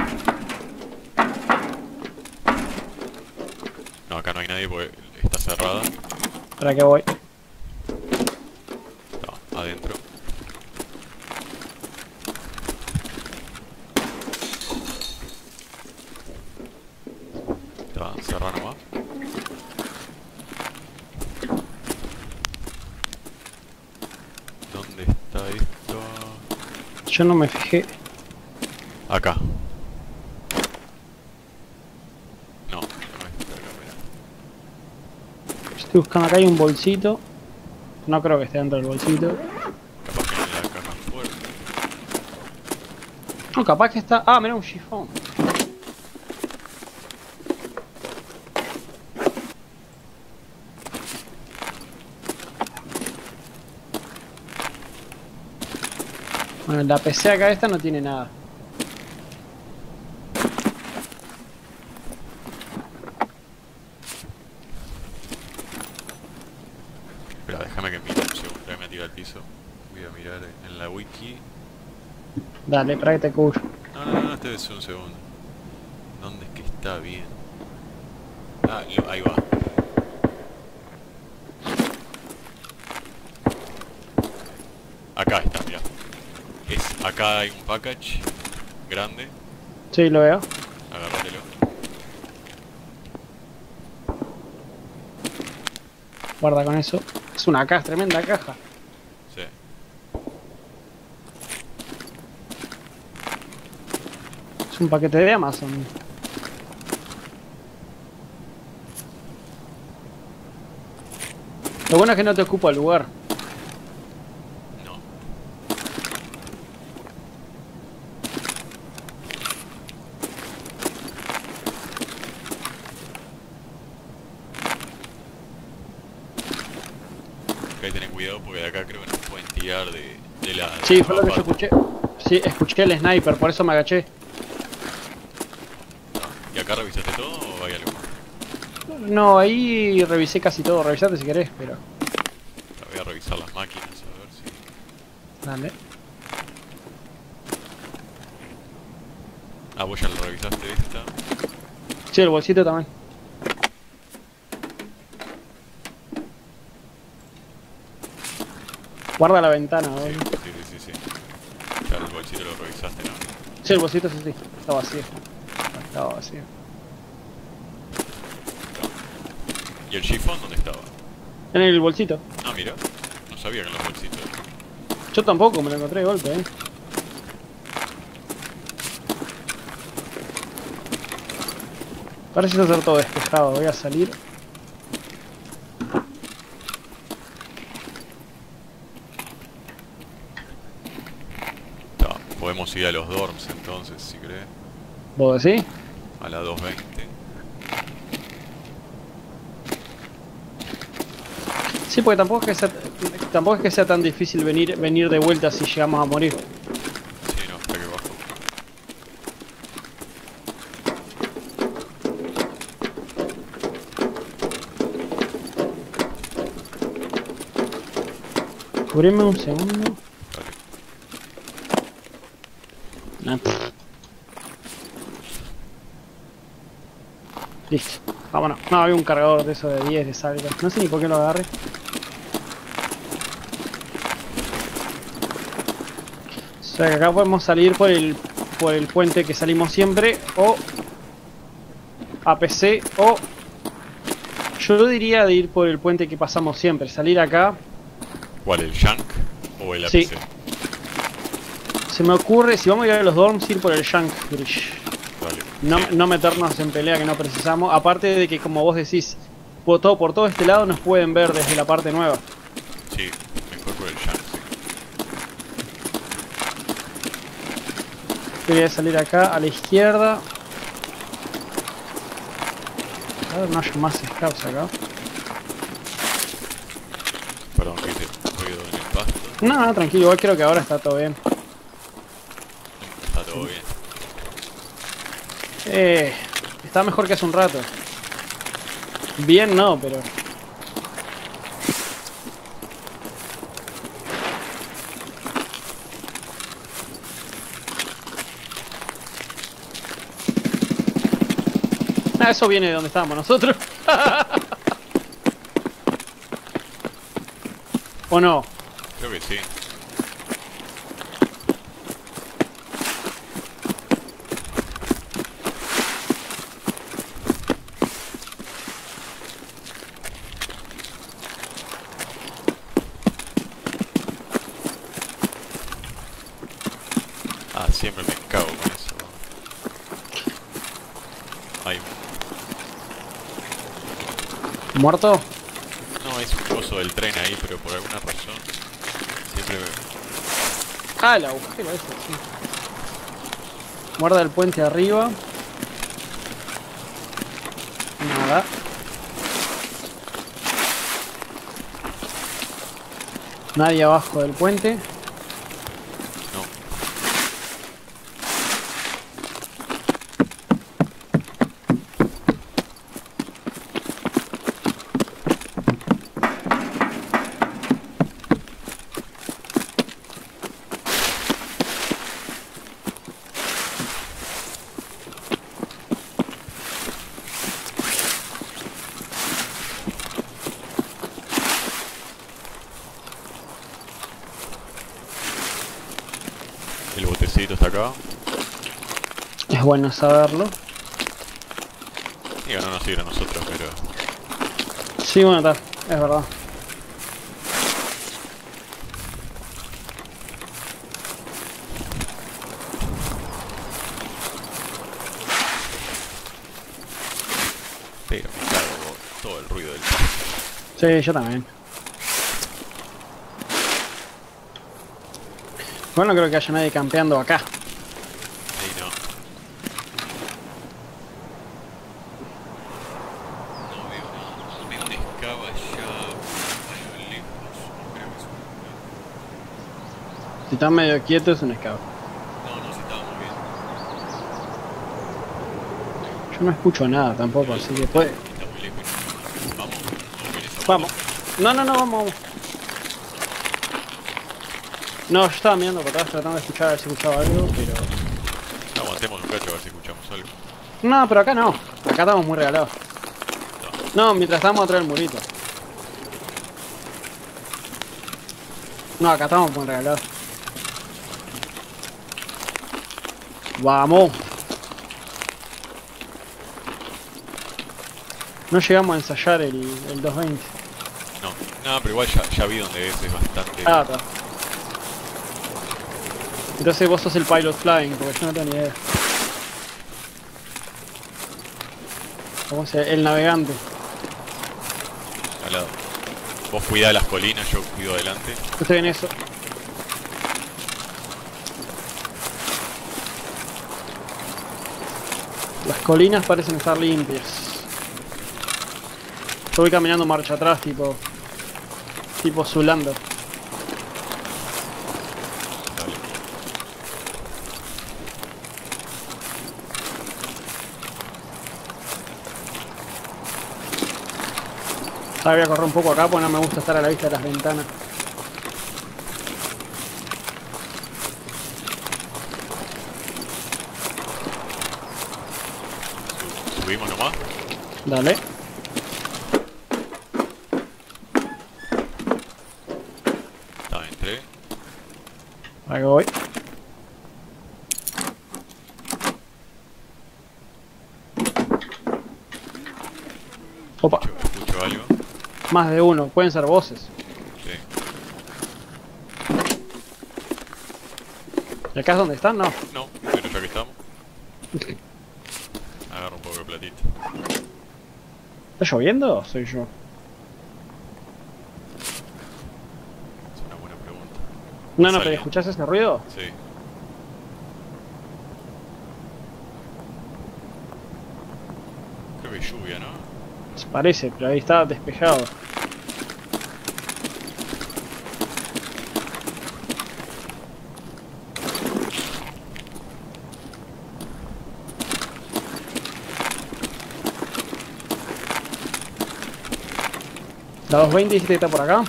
No, acá no hay nadie porque está cerrada. ¿Para qué voy? Está adentro. Está cerrada nomás. ¿Dónde está esto? Yo no me fijé. Acá. No, no está acá, mira. Estoy buscando acá, hay un bolsito. No creo que esté dentro del bolsito. Capaz que en la caja fuerte. No, capaz que está... Ah, mira, un chifón. Bueno, la PC acá esta no tiene nada. Espera, déjame que mire un segundo. Ya me tiro al piso. Voy a mirar en la wiki. Dale, para que te cubro. No, este es un segundo. ¿Dónde es que está bien? Ah, ahí va. Acá está, mirá. Acá hay un package grande. Sí, lo veo. Agárratelo. Guarda con eso. Es una caja, tremenda caja. Sí. Es un paquete de Amazon. Lo bueno es que no te ocupa el lugar. No. Hay que tener cuidado porque de acá creo que nos pueden tirar de la... Sí, de fue la lo que yo parte. escuché. Sí, escuché el sniper, por eso me agaché. ¿Y acá revisaste todo o hay algo más? No, ahí revisé casi todo. Revisate si querés, pero... Voy a revisar las máquinas a ver si... Dale. Ah, vos ya lo revisaste esta. Sí, el bolsito también. Guarda la ventana, Sí, boludo. sí. Ya el bolsito lo revisaste, ¿no? Sí, el bolsito sí, está vacío. Está vacío. ¿Y el chifón dónde estaba? En el bolsito. Ah, mira. No sabía que en los bolsitos. Yo tampoco, me lo encontré de golpe, Parece estar todo despejado, voy a salir. Podemos ir a los dorms entonces, si querés. ¿Vos decís? A la 2:20. Sí, porque tampoco es que sea tan difícil venir de vuelta si llegamos a morir. Sí, no, espera que bajo. Cubrime un segundo. Dale. Nah, listo, vámonos. No, había un cargador de eso de 10 de salga. No sé ni por qué lo agarré. O sea que acá podemos salir por el puente que salimos siempre, o APC, o yo diría de ir por el puente que pasamos siempre, salir acá. ¿Cuál, el Shank o el Sí. APC? Se me ocurre, si vamos a ir a los dorms, ir por el Shank Bridge. Dale. No, Sí. no meternos en pelea que no precisamos. Aparte de que, como vos decís, por todo este lado nos pueden ver desde la parte nueva. Sí, mejor por el Shank, sí. Quería salir acá a la izquierda. A ver, no hay más scouts acá. Perdón, que hice ruido en el pasto. No, no, tranquilo, igual creo que ahora está todo bien. Está todo bien. Está mejor que hace un rato. Bien no, pero... Ah, eso viene de donde estábamos nosotros. ¿O no? Creo que sí. Ah, siempre me cago con eso. Hay ¿Muerto? no, es un coso del tren ahí, pero por alguna razón siempre me... Ah, el agujero ese, sí. Guarda el puente arriba. Nada. Nadie abajo del puente. No. El botecito está acá. Es bueno saberlo. Digo, no nos sirve a nosotros, pero... Sí, bueno, está. Es verdad. Pero me cago todo el ruido del pasto. Sí, yo también. Bueno, no creo que haya nadie campeando acá. Ahí no. No veo nada. Veo una escava allá. Algo lejos. No creo que es un... Si está medio quieto es un escape. No, no, si estaba muy bien. Yo no escucho nada tampoco, así que puede. Está muy lejos. Vamos. ¿No querés aguantar? Vamos. No, no, no, vamos, vamos. No, yo estaba mirando para atrás tratando de escuchar a ver si escuchaba algo, pero... Aguantemos un cacho a ver si escuchamos algo. No, pero acá no. Acá estamos muy regalados. No, mientras estamos atrás del murito. No, acá estamos muy regalados. Vamos. No llegamos a ensayar el 220. No, pero igual ya vi donde es bastante... Ah, está. Entonces vos sos el pilot flying, porque yo no tengo ni idea. ¿Cómo se llama? El navegante. Al lado. Vos cuidá las colinas, yo cuido adelante. Estoy en eso. Las colinas parecen estar limpias. Yo voy caminando marcha atrás, tipo Zulander. Dale. Ahora voy a correr un poco acá porque no me gusta estar a la vista de las ventanas. Subimos nomás. Dale. Está, entré. Ahí voy. Opa, Escucho algo. más de uno, pueden ser voces. Sí. ¿Y acá es donde están? No. No, pero ya que estamos. Agarro un poco de platita. ¿Está lloviendo o soy yo? Es una buena pregunta. No, no, Sale. pero ¿escuchás ese ruido? Sí. Creo que es lluvia, ¿no? Parece, pero ahí está despejado. La 220 dijiste que está por acá.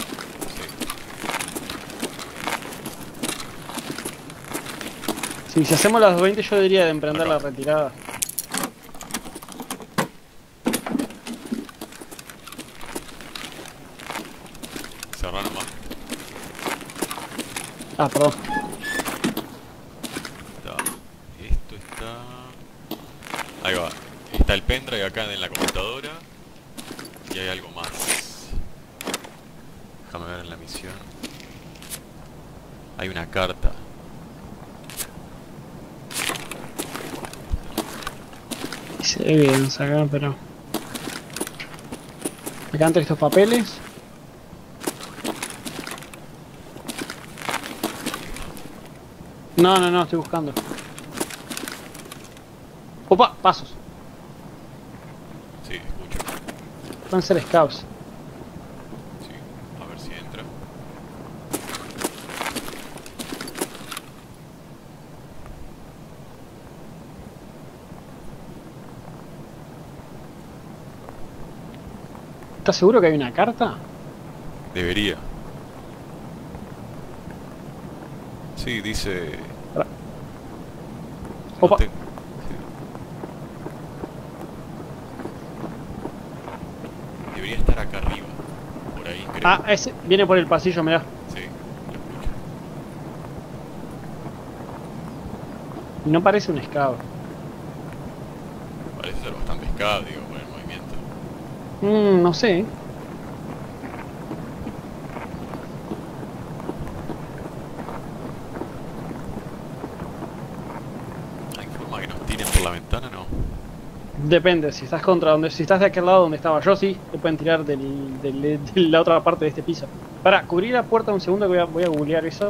Sí. Sí, si hacemos las 220 yo diría de emprender la retirada. Cerrá nomás. Ah, perdón. Esto está... Ahí va. Está el pendrive acá en la computadora. Y hay algo más. Déjame ver en la misión. Hay una carta. Se ve bien sacar, pero... Acá entre estos papeles. No, estoy buscando. Opa, pasos. Sí, escucho. Van a ser scouts. Sí, a ver si entra. ¿Estás seguro que hay una carta? Debería. Sí, dice... Pará. No Opa. tengo- sí. Debería estar acá arriba. Por ahí, creo. Ah, ese viene por el pasillo, mirá. Sí, lo escucho. Y no parece un scout. Parece ser bastante escado, digo, por el movimiento. No sé. ¿Hay forma que nos tiren por la ventana? No. Depende, si estás si estás de aquel lado donde estaba yo, sí, te pueden tirar de la otra parte de este piso. Para, cubrir la puerta un segundo que voy a googlear eso.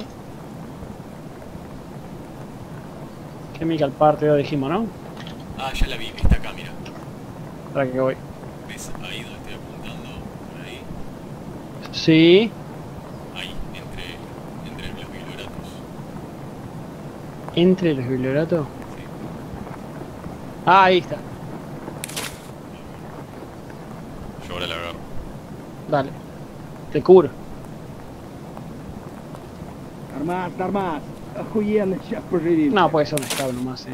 Chemical part, ya dijimos, ¿no? Ah, ya la vi, está acá, mira. Para que voy. ¿Ves ahí donde estoy apuntando? Por ahí. Sí. Ahí, entre los biblioratos. Entre los biblioratos. Sí. Ah, ahí está. Yo ahora la agarro. Dale. Te cubro. Нормас, нормас. Охуенно, сейчас поживимся. No, puede ser un scout nomás,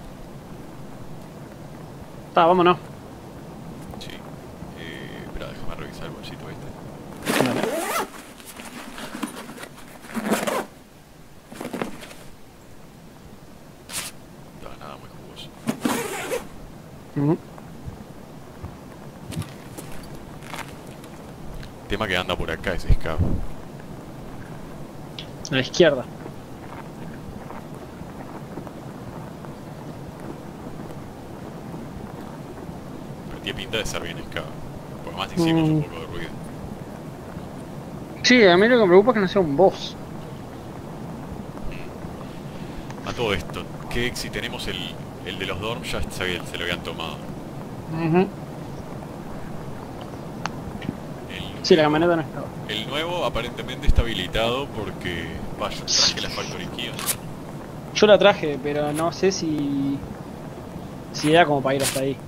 Está, vámonos. Sí. Espera, déjame revisar el bolsito este. Dale. No, nada muy jugoso. Ujú. El tema que anda por acá es Scout. A la izquierda. Pero tiene pinta de ser bien Scout. Por más hicimos un poco de ruido. Sí, a mí lo que me preocupa es que no sea un boss. A todo esto, que si tenemos el de los dorms ya se lo habían tomado. Ujú. Sí, la camioneta no estaba. El nuevo aparentemente está habilitado porque... Vaya, traje la Factory Key, ¿o no? Yo la traje, pero no sé si era como para ir hasta ahí.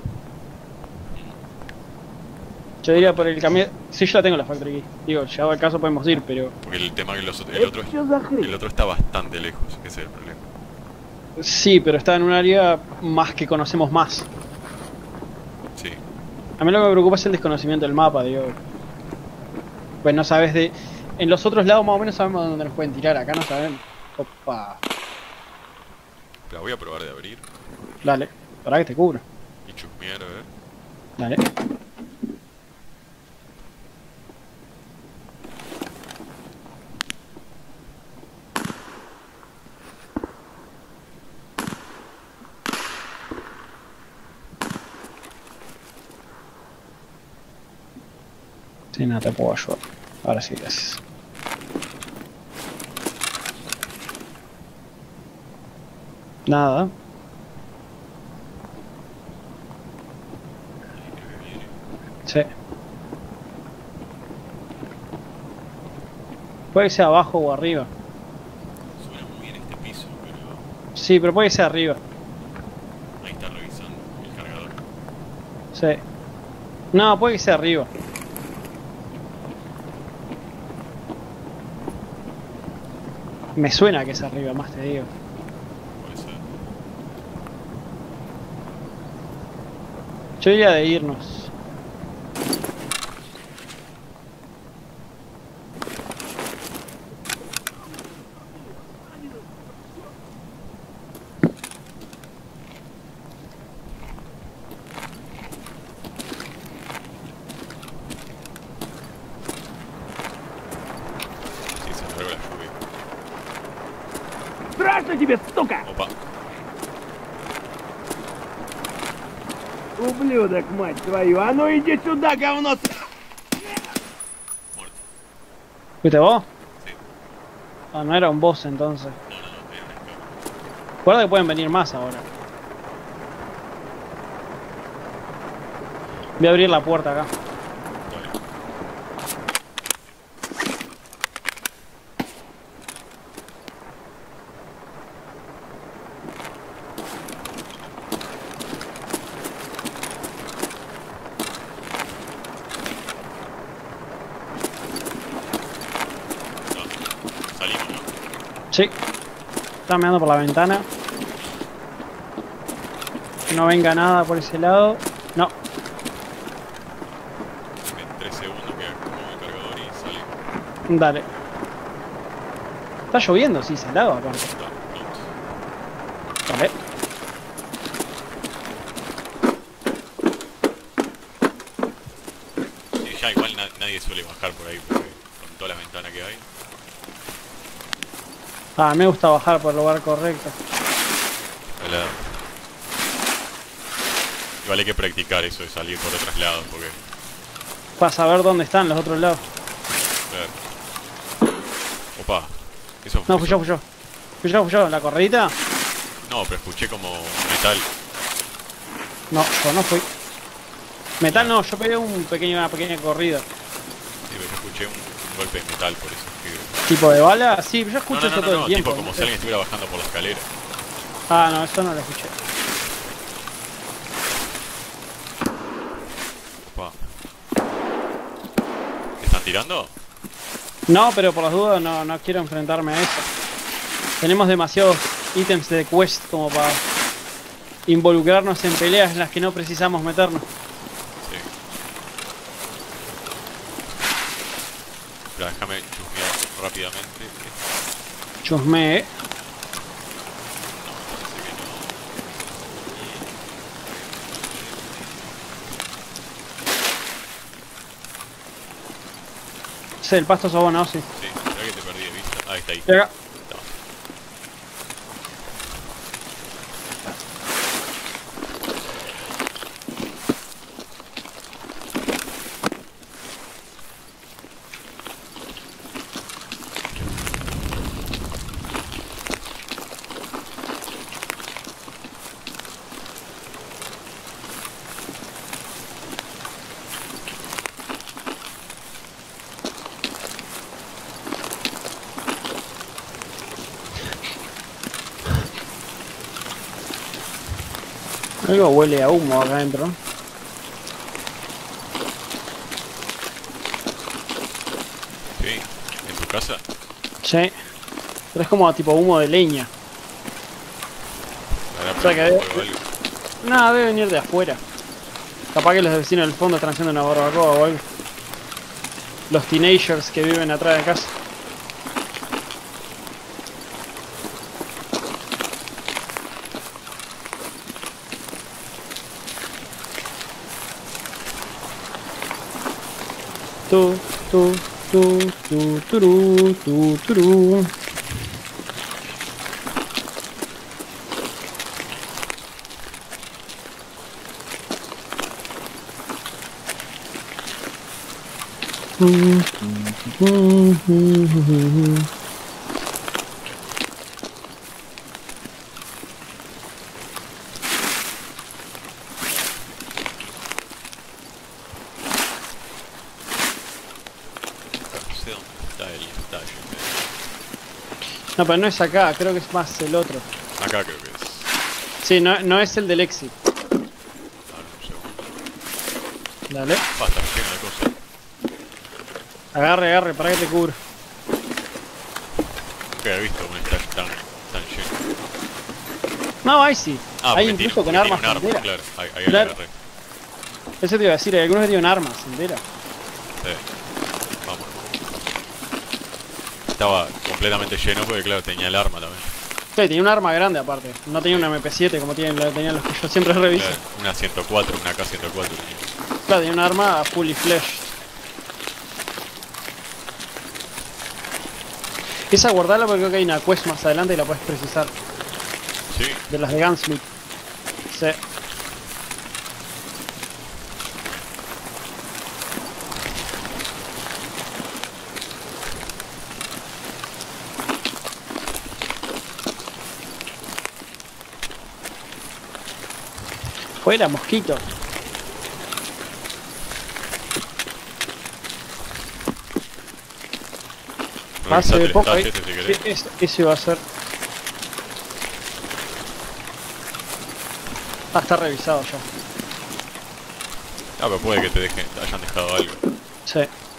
Yo diría por el camión. Sí, yo la tengo la Factory Key. Digo, llegado al caso podemos ir, pero... Porque el tema que el Что за хрень? otro está bastante lejos, ese es el problema. Sí, pero está en un área más que conocemos más. Sí. A mí lo que me preocupa es el desconocimiento del mapa, digo. Pues no sabes de... En los otros lados más o menos sabemos dónde nos pueden tirar, acá no sabemos. Opa. La voy a probar de abrir Dale, para que te cubro. y chusmear a ver. Dale. Sí, no te puedo ayudar. Ahora sí, gracias. Nada. Ahí creo que viene. Sí. Puede ser abajo o arriba. Suena muy bien este piso, pero... Sí, pero puede ser arriba. Ahí está revisando el cargador. Sí. No, puede que sea arriba. Me suena que es arriba, más te digo. Puede ser. Yo diría de irnos. Sí, se me largó la lluvia. Страшно тебе, сука! Opa. Ублюдок, мать твою! А ну иди сюда, говно! Muerto. ¿Fuiste vos? Sí. Ah, no era un boss entonces. No, era una escapa. Recuerda que pueden venir más ahora. Voy a abrir la puerta acá. Dale. No, salimos, ¿no? Sí. Está mirando por la ventana. Que no venga nada por ese lado. No. En 3 segundos que como el cargador y salimos. Dale. Está lloviendo, sí, salado aparte. No, Vale. sí, ya igual nadie suele bajar por ahí porque con todas las ventanas que hay. Ah, me gusta bajar por el lugar correcto. Hola. Igual hay que practicar eso de salir por otros lados porque... Para saber dónde están los otros lados. a ver. Opa. Eso No, fui yo, fui yo. Fui yo, ¿la corredita? No, pero escuché como metal. No, yo no fui. Metal no, yo pegué una pequeña corrida. Sí, pero yo escuché un golpe de metal por eso. ¿Tipo de bala? Sí, yo escucho No, eso todo el tiempo. tipo como si alguien estuviera bajando por la escalera. Ah, no, eso no lo escuché. Opa. ¿Te están tirando? No, pero por las dudas no quiero enfrentarme a eso. Tenemos demasiados ítems de quest como para involucrarnos en peleas en las que no precisamos meternos. Sí. Espera, déjame chusmear rápidamente. Chusme, No, parece que no. Sí, el pasto sos bueno, sí. Sí, creo que te perdí de vista. Ah, está ahí. Estoy acá. Está. Algo huele a humo acá adentro. Sí, en tu casa. Sí. Pero es como tipo humo de leña. Habrá O sea que prendido fuego o algo. Nada, debe venir de afuera. Capaz que los vecinos del fondo están haciendo una barbacoa o algo. Los teenagers que viven atrás de casa. Turú, turú. No sé dónde está el estallo. No, pero no es acá, creo que es más el otro. Acá creo que es. Sí, no es el del exit. A ver, un segundo. Dale. Ah, está lleno de cosas. Agarre, para que te cubra. nunca había visto un stash tan lleno. No, ahí sí. Ah, hay porque incluso tiene con armas un arma, enteras. claro. Ahí Claro. agarré. Eso te iba a decir, hay algunos que tienen armas enteras. Sí. Vamos. Estaba completamente lleno porque claro, tenía el arma también. Sí, tenía un arma grande aparte. No tenía una MP7 como tenían los que yo siempre reviso. Claro, una 104, una K104 tenía. Claro, tenía un arma fully fledged. Esa guardala porque creo que hay una quest más adelante y la puedes precisar. Sí. De las de Gunsmith. Sí. Fuera, mosquito. Pase Revisate de el poco stash ahí. este si querés. Eso iba a ser. Ah, está revisado ya. Ah, pero puede que te hayan dejado algo. Sí.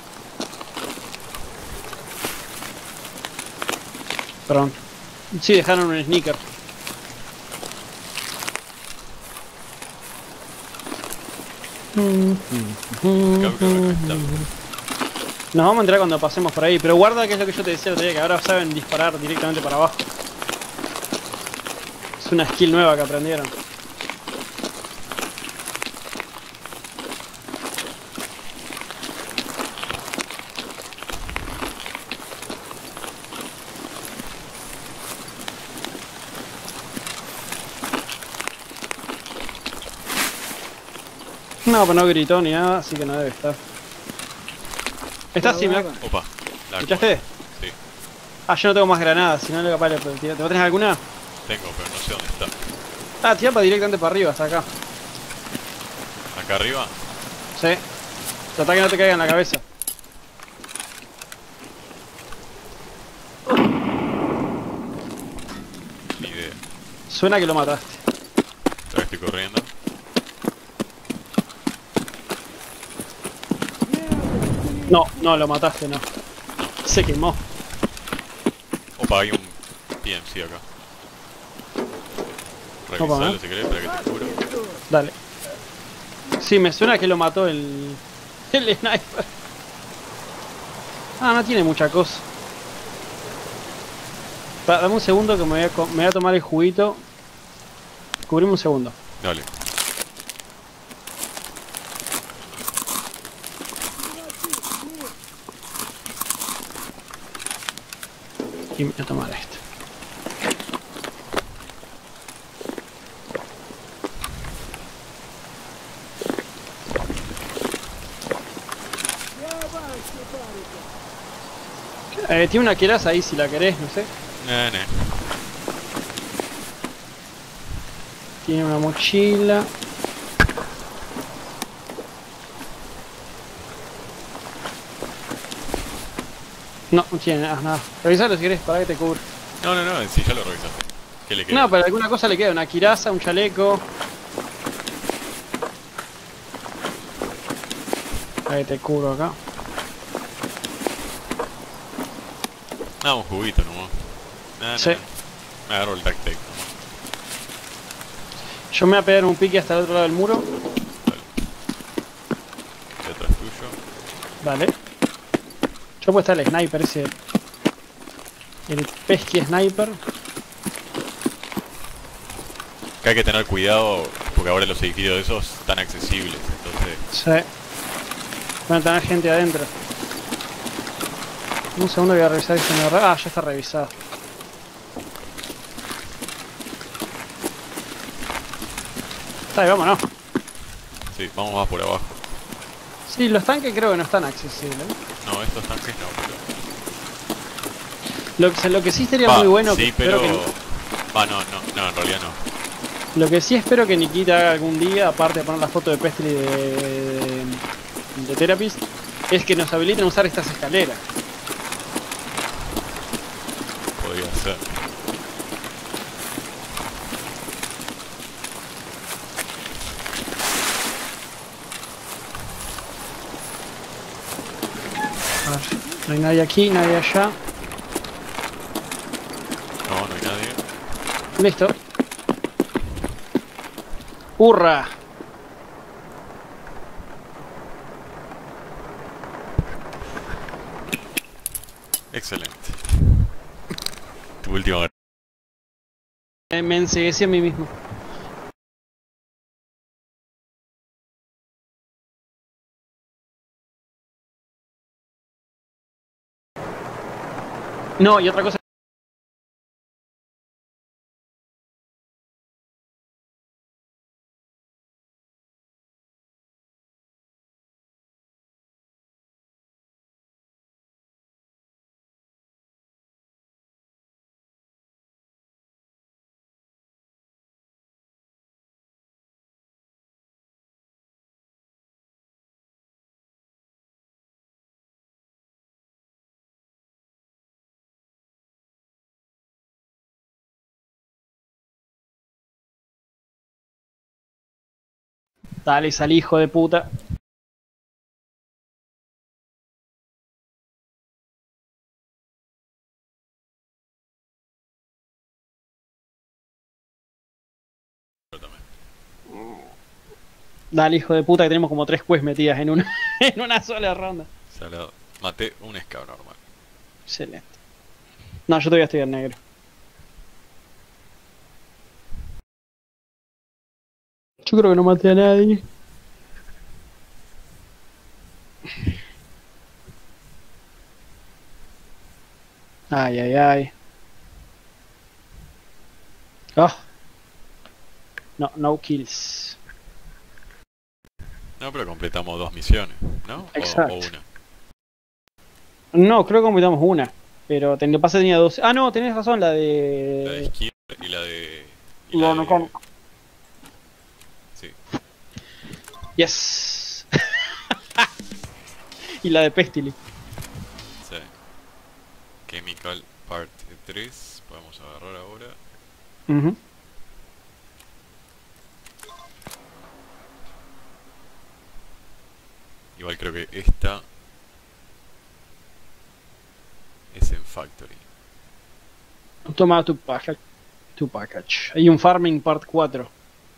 Perdón. Sí, dejaron un sneaker. Creo que está. Nos vamos a entrar cuando pasemos por ahí, pero guarda que es lo que yo te decía el otro día, que ahora saben disparar directamente para abajo. Es una skill nueva que aprendieron. No, pero no gritó ni nada, así que no debe estar. ¿Estás así, Black? Opa. La ¿Escuchaste? Sí, Ah, yo no tengo más granadas, si no le capaz le puedo tirar. ¿Te tenés alguna? tengo, pero no sé dónde está. Ah, tira para directamente para arriba, hasta acá. ¿Acá arriba? Sí. Trata que no te caiga en la cabeza. Ni idea. Suena que lo mataste. Todavía estoy corriendo. No, no, lo mataste, no. Se quemó. Opa, hay un PMC acá. Revisalo si querés, para que te cubro. Dale. Sí, me suena que lo mató el sniper. Ah, no tiene mucha cosa. Dame un segundo que me voy a tomar el juguito. Cubrime un segundo. Dale. Y me voy a tomar esto. Tiene una queraza ahí si la querés, no sé. Tiene una mochila. No, no tiene nada. Revisalo si querés, para que te cubra. No, si ya lo revisaste. ¿Qué le queda? No, pero alguna cosa le queda, una quiraza, un chaleco. Ahí te cubro acá. Ah, un juguito nomás. Sí. Me agarro el tactic nomás. Yo me voy a pegar un pique hasta el otro lado del muro. Dale. Detrás tuyo. Dale. Yo puedo estar el sniper ese. El pesqui sniper. Que hay que tener cuidado porque ahora los edificios de esos están accesibles, entonces. Sí. Van a tener gente adentro. Un segundo voy a revisar si me Ah, ya está revisado. Está bien, vámonos. Sí, vamos más por abajo. Sí, los tanques creo que no están accesibles. No, estos tanques no, Lo que sí sería pero. muy bueno. Sí, que pero. espero que, No, en realidad no. lo que sí espero que Nikita haga algún día, aparte de poner la foto de Pestry de Therapist, es que nos habiliten a usar estas escaleras. Podría ser. A ver, no hay nadie aquí, nadie allá. Listo. ¡Hurra! Excelente. Tu última. Me enceguecé a mí mismo. No, y otra cosa. Dale, salí, hijo de puta. Dale, hijo de puta, que tenemos como 3 quests metidas en una, en una sola ronda. Salado. Maté un scout normal. Excelente. No, yo todavía estoy en negro. Yo creo que no maté a nadie. Ay, ay, ay. Ah. No, no kills. No, pero completamos 2 misiones, ¿no? Exacto. O una. No, creo que completamos una. Pero lo pasé tenía 12. Ah, no, tenés razón, la La de de... izquierda y la de... y Lo la de- mecánico. Sí. Yes. Y la de Pestily. Sí. Chemical Part 3. Podemos agarrar ahora. Ujú. Igual creo que esta es en Factory. Toma tu package. Tu package. Hay un Farming Part 4.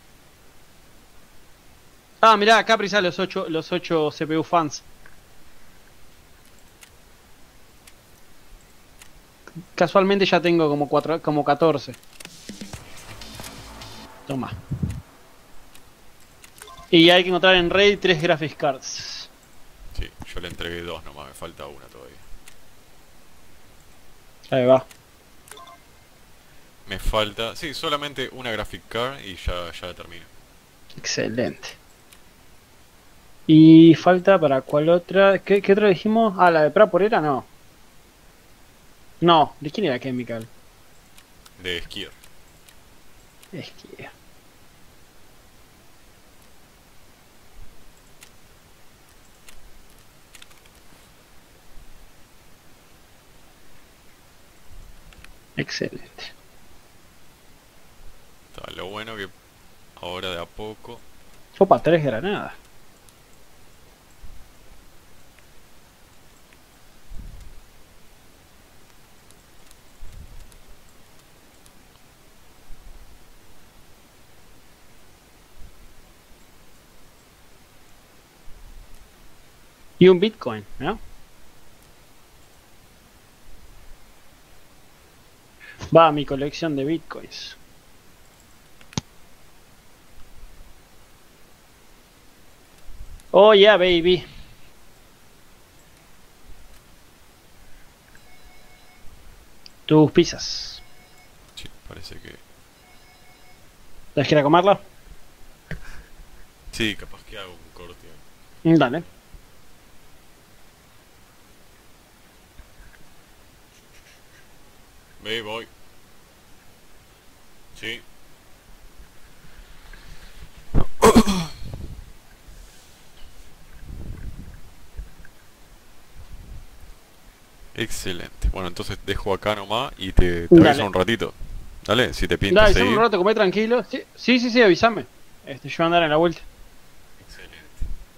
Ah, mirá, acá prisa los 8 CPU fans. Casualmente ya tengo como 14. Toma. Y hay que encontrar en Raid 3 graphics cards. Sí, yo le entregué 2 nomás, me falta una todavía. Ahí va. Me falta, sí, solamente una graphic card y ya termino. Excelente. Y falta para cuál otra. ¿Qué otra dijimos? Ah, la de Prapor era, no. No, ¿de quién era Chemical? De Skier. Es que... Excelente. Está, lo bueno que ahora de a poco. Opa, 3 granadas. Y un Bitcoin, ¿no? Va a mi colección de Bitcoins. Oh yeah, baby. Tus pizzas. Sí, parece que. ¿Tienes que ir a comerla? Sí, capaz que hago un corte. Dale. Ve, voy. Sí. Excelente. Bueno, entonces dejo acá nomás y te Dale. aviso un ratito. Dale, si te pinta Dale, seguir. un rato, comé tranquilo. Sí, sí, sí, avísame. Yo voy a andar en la vuelta.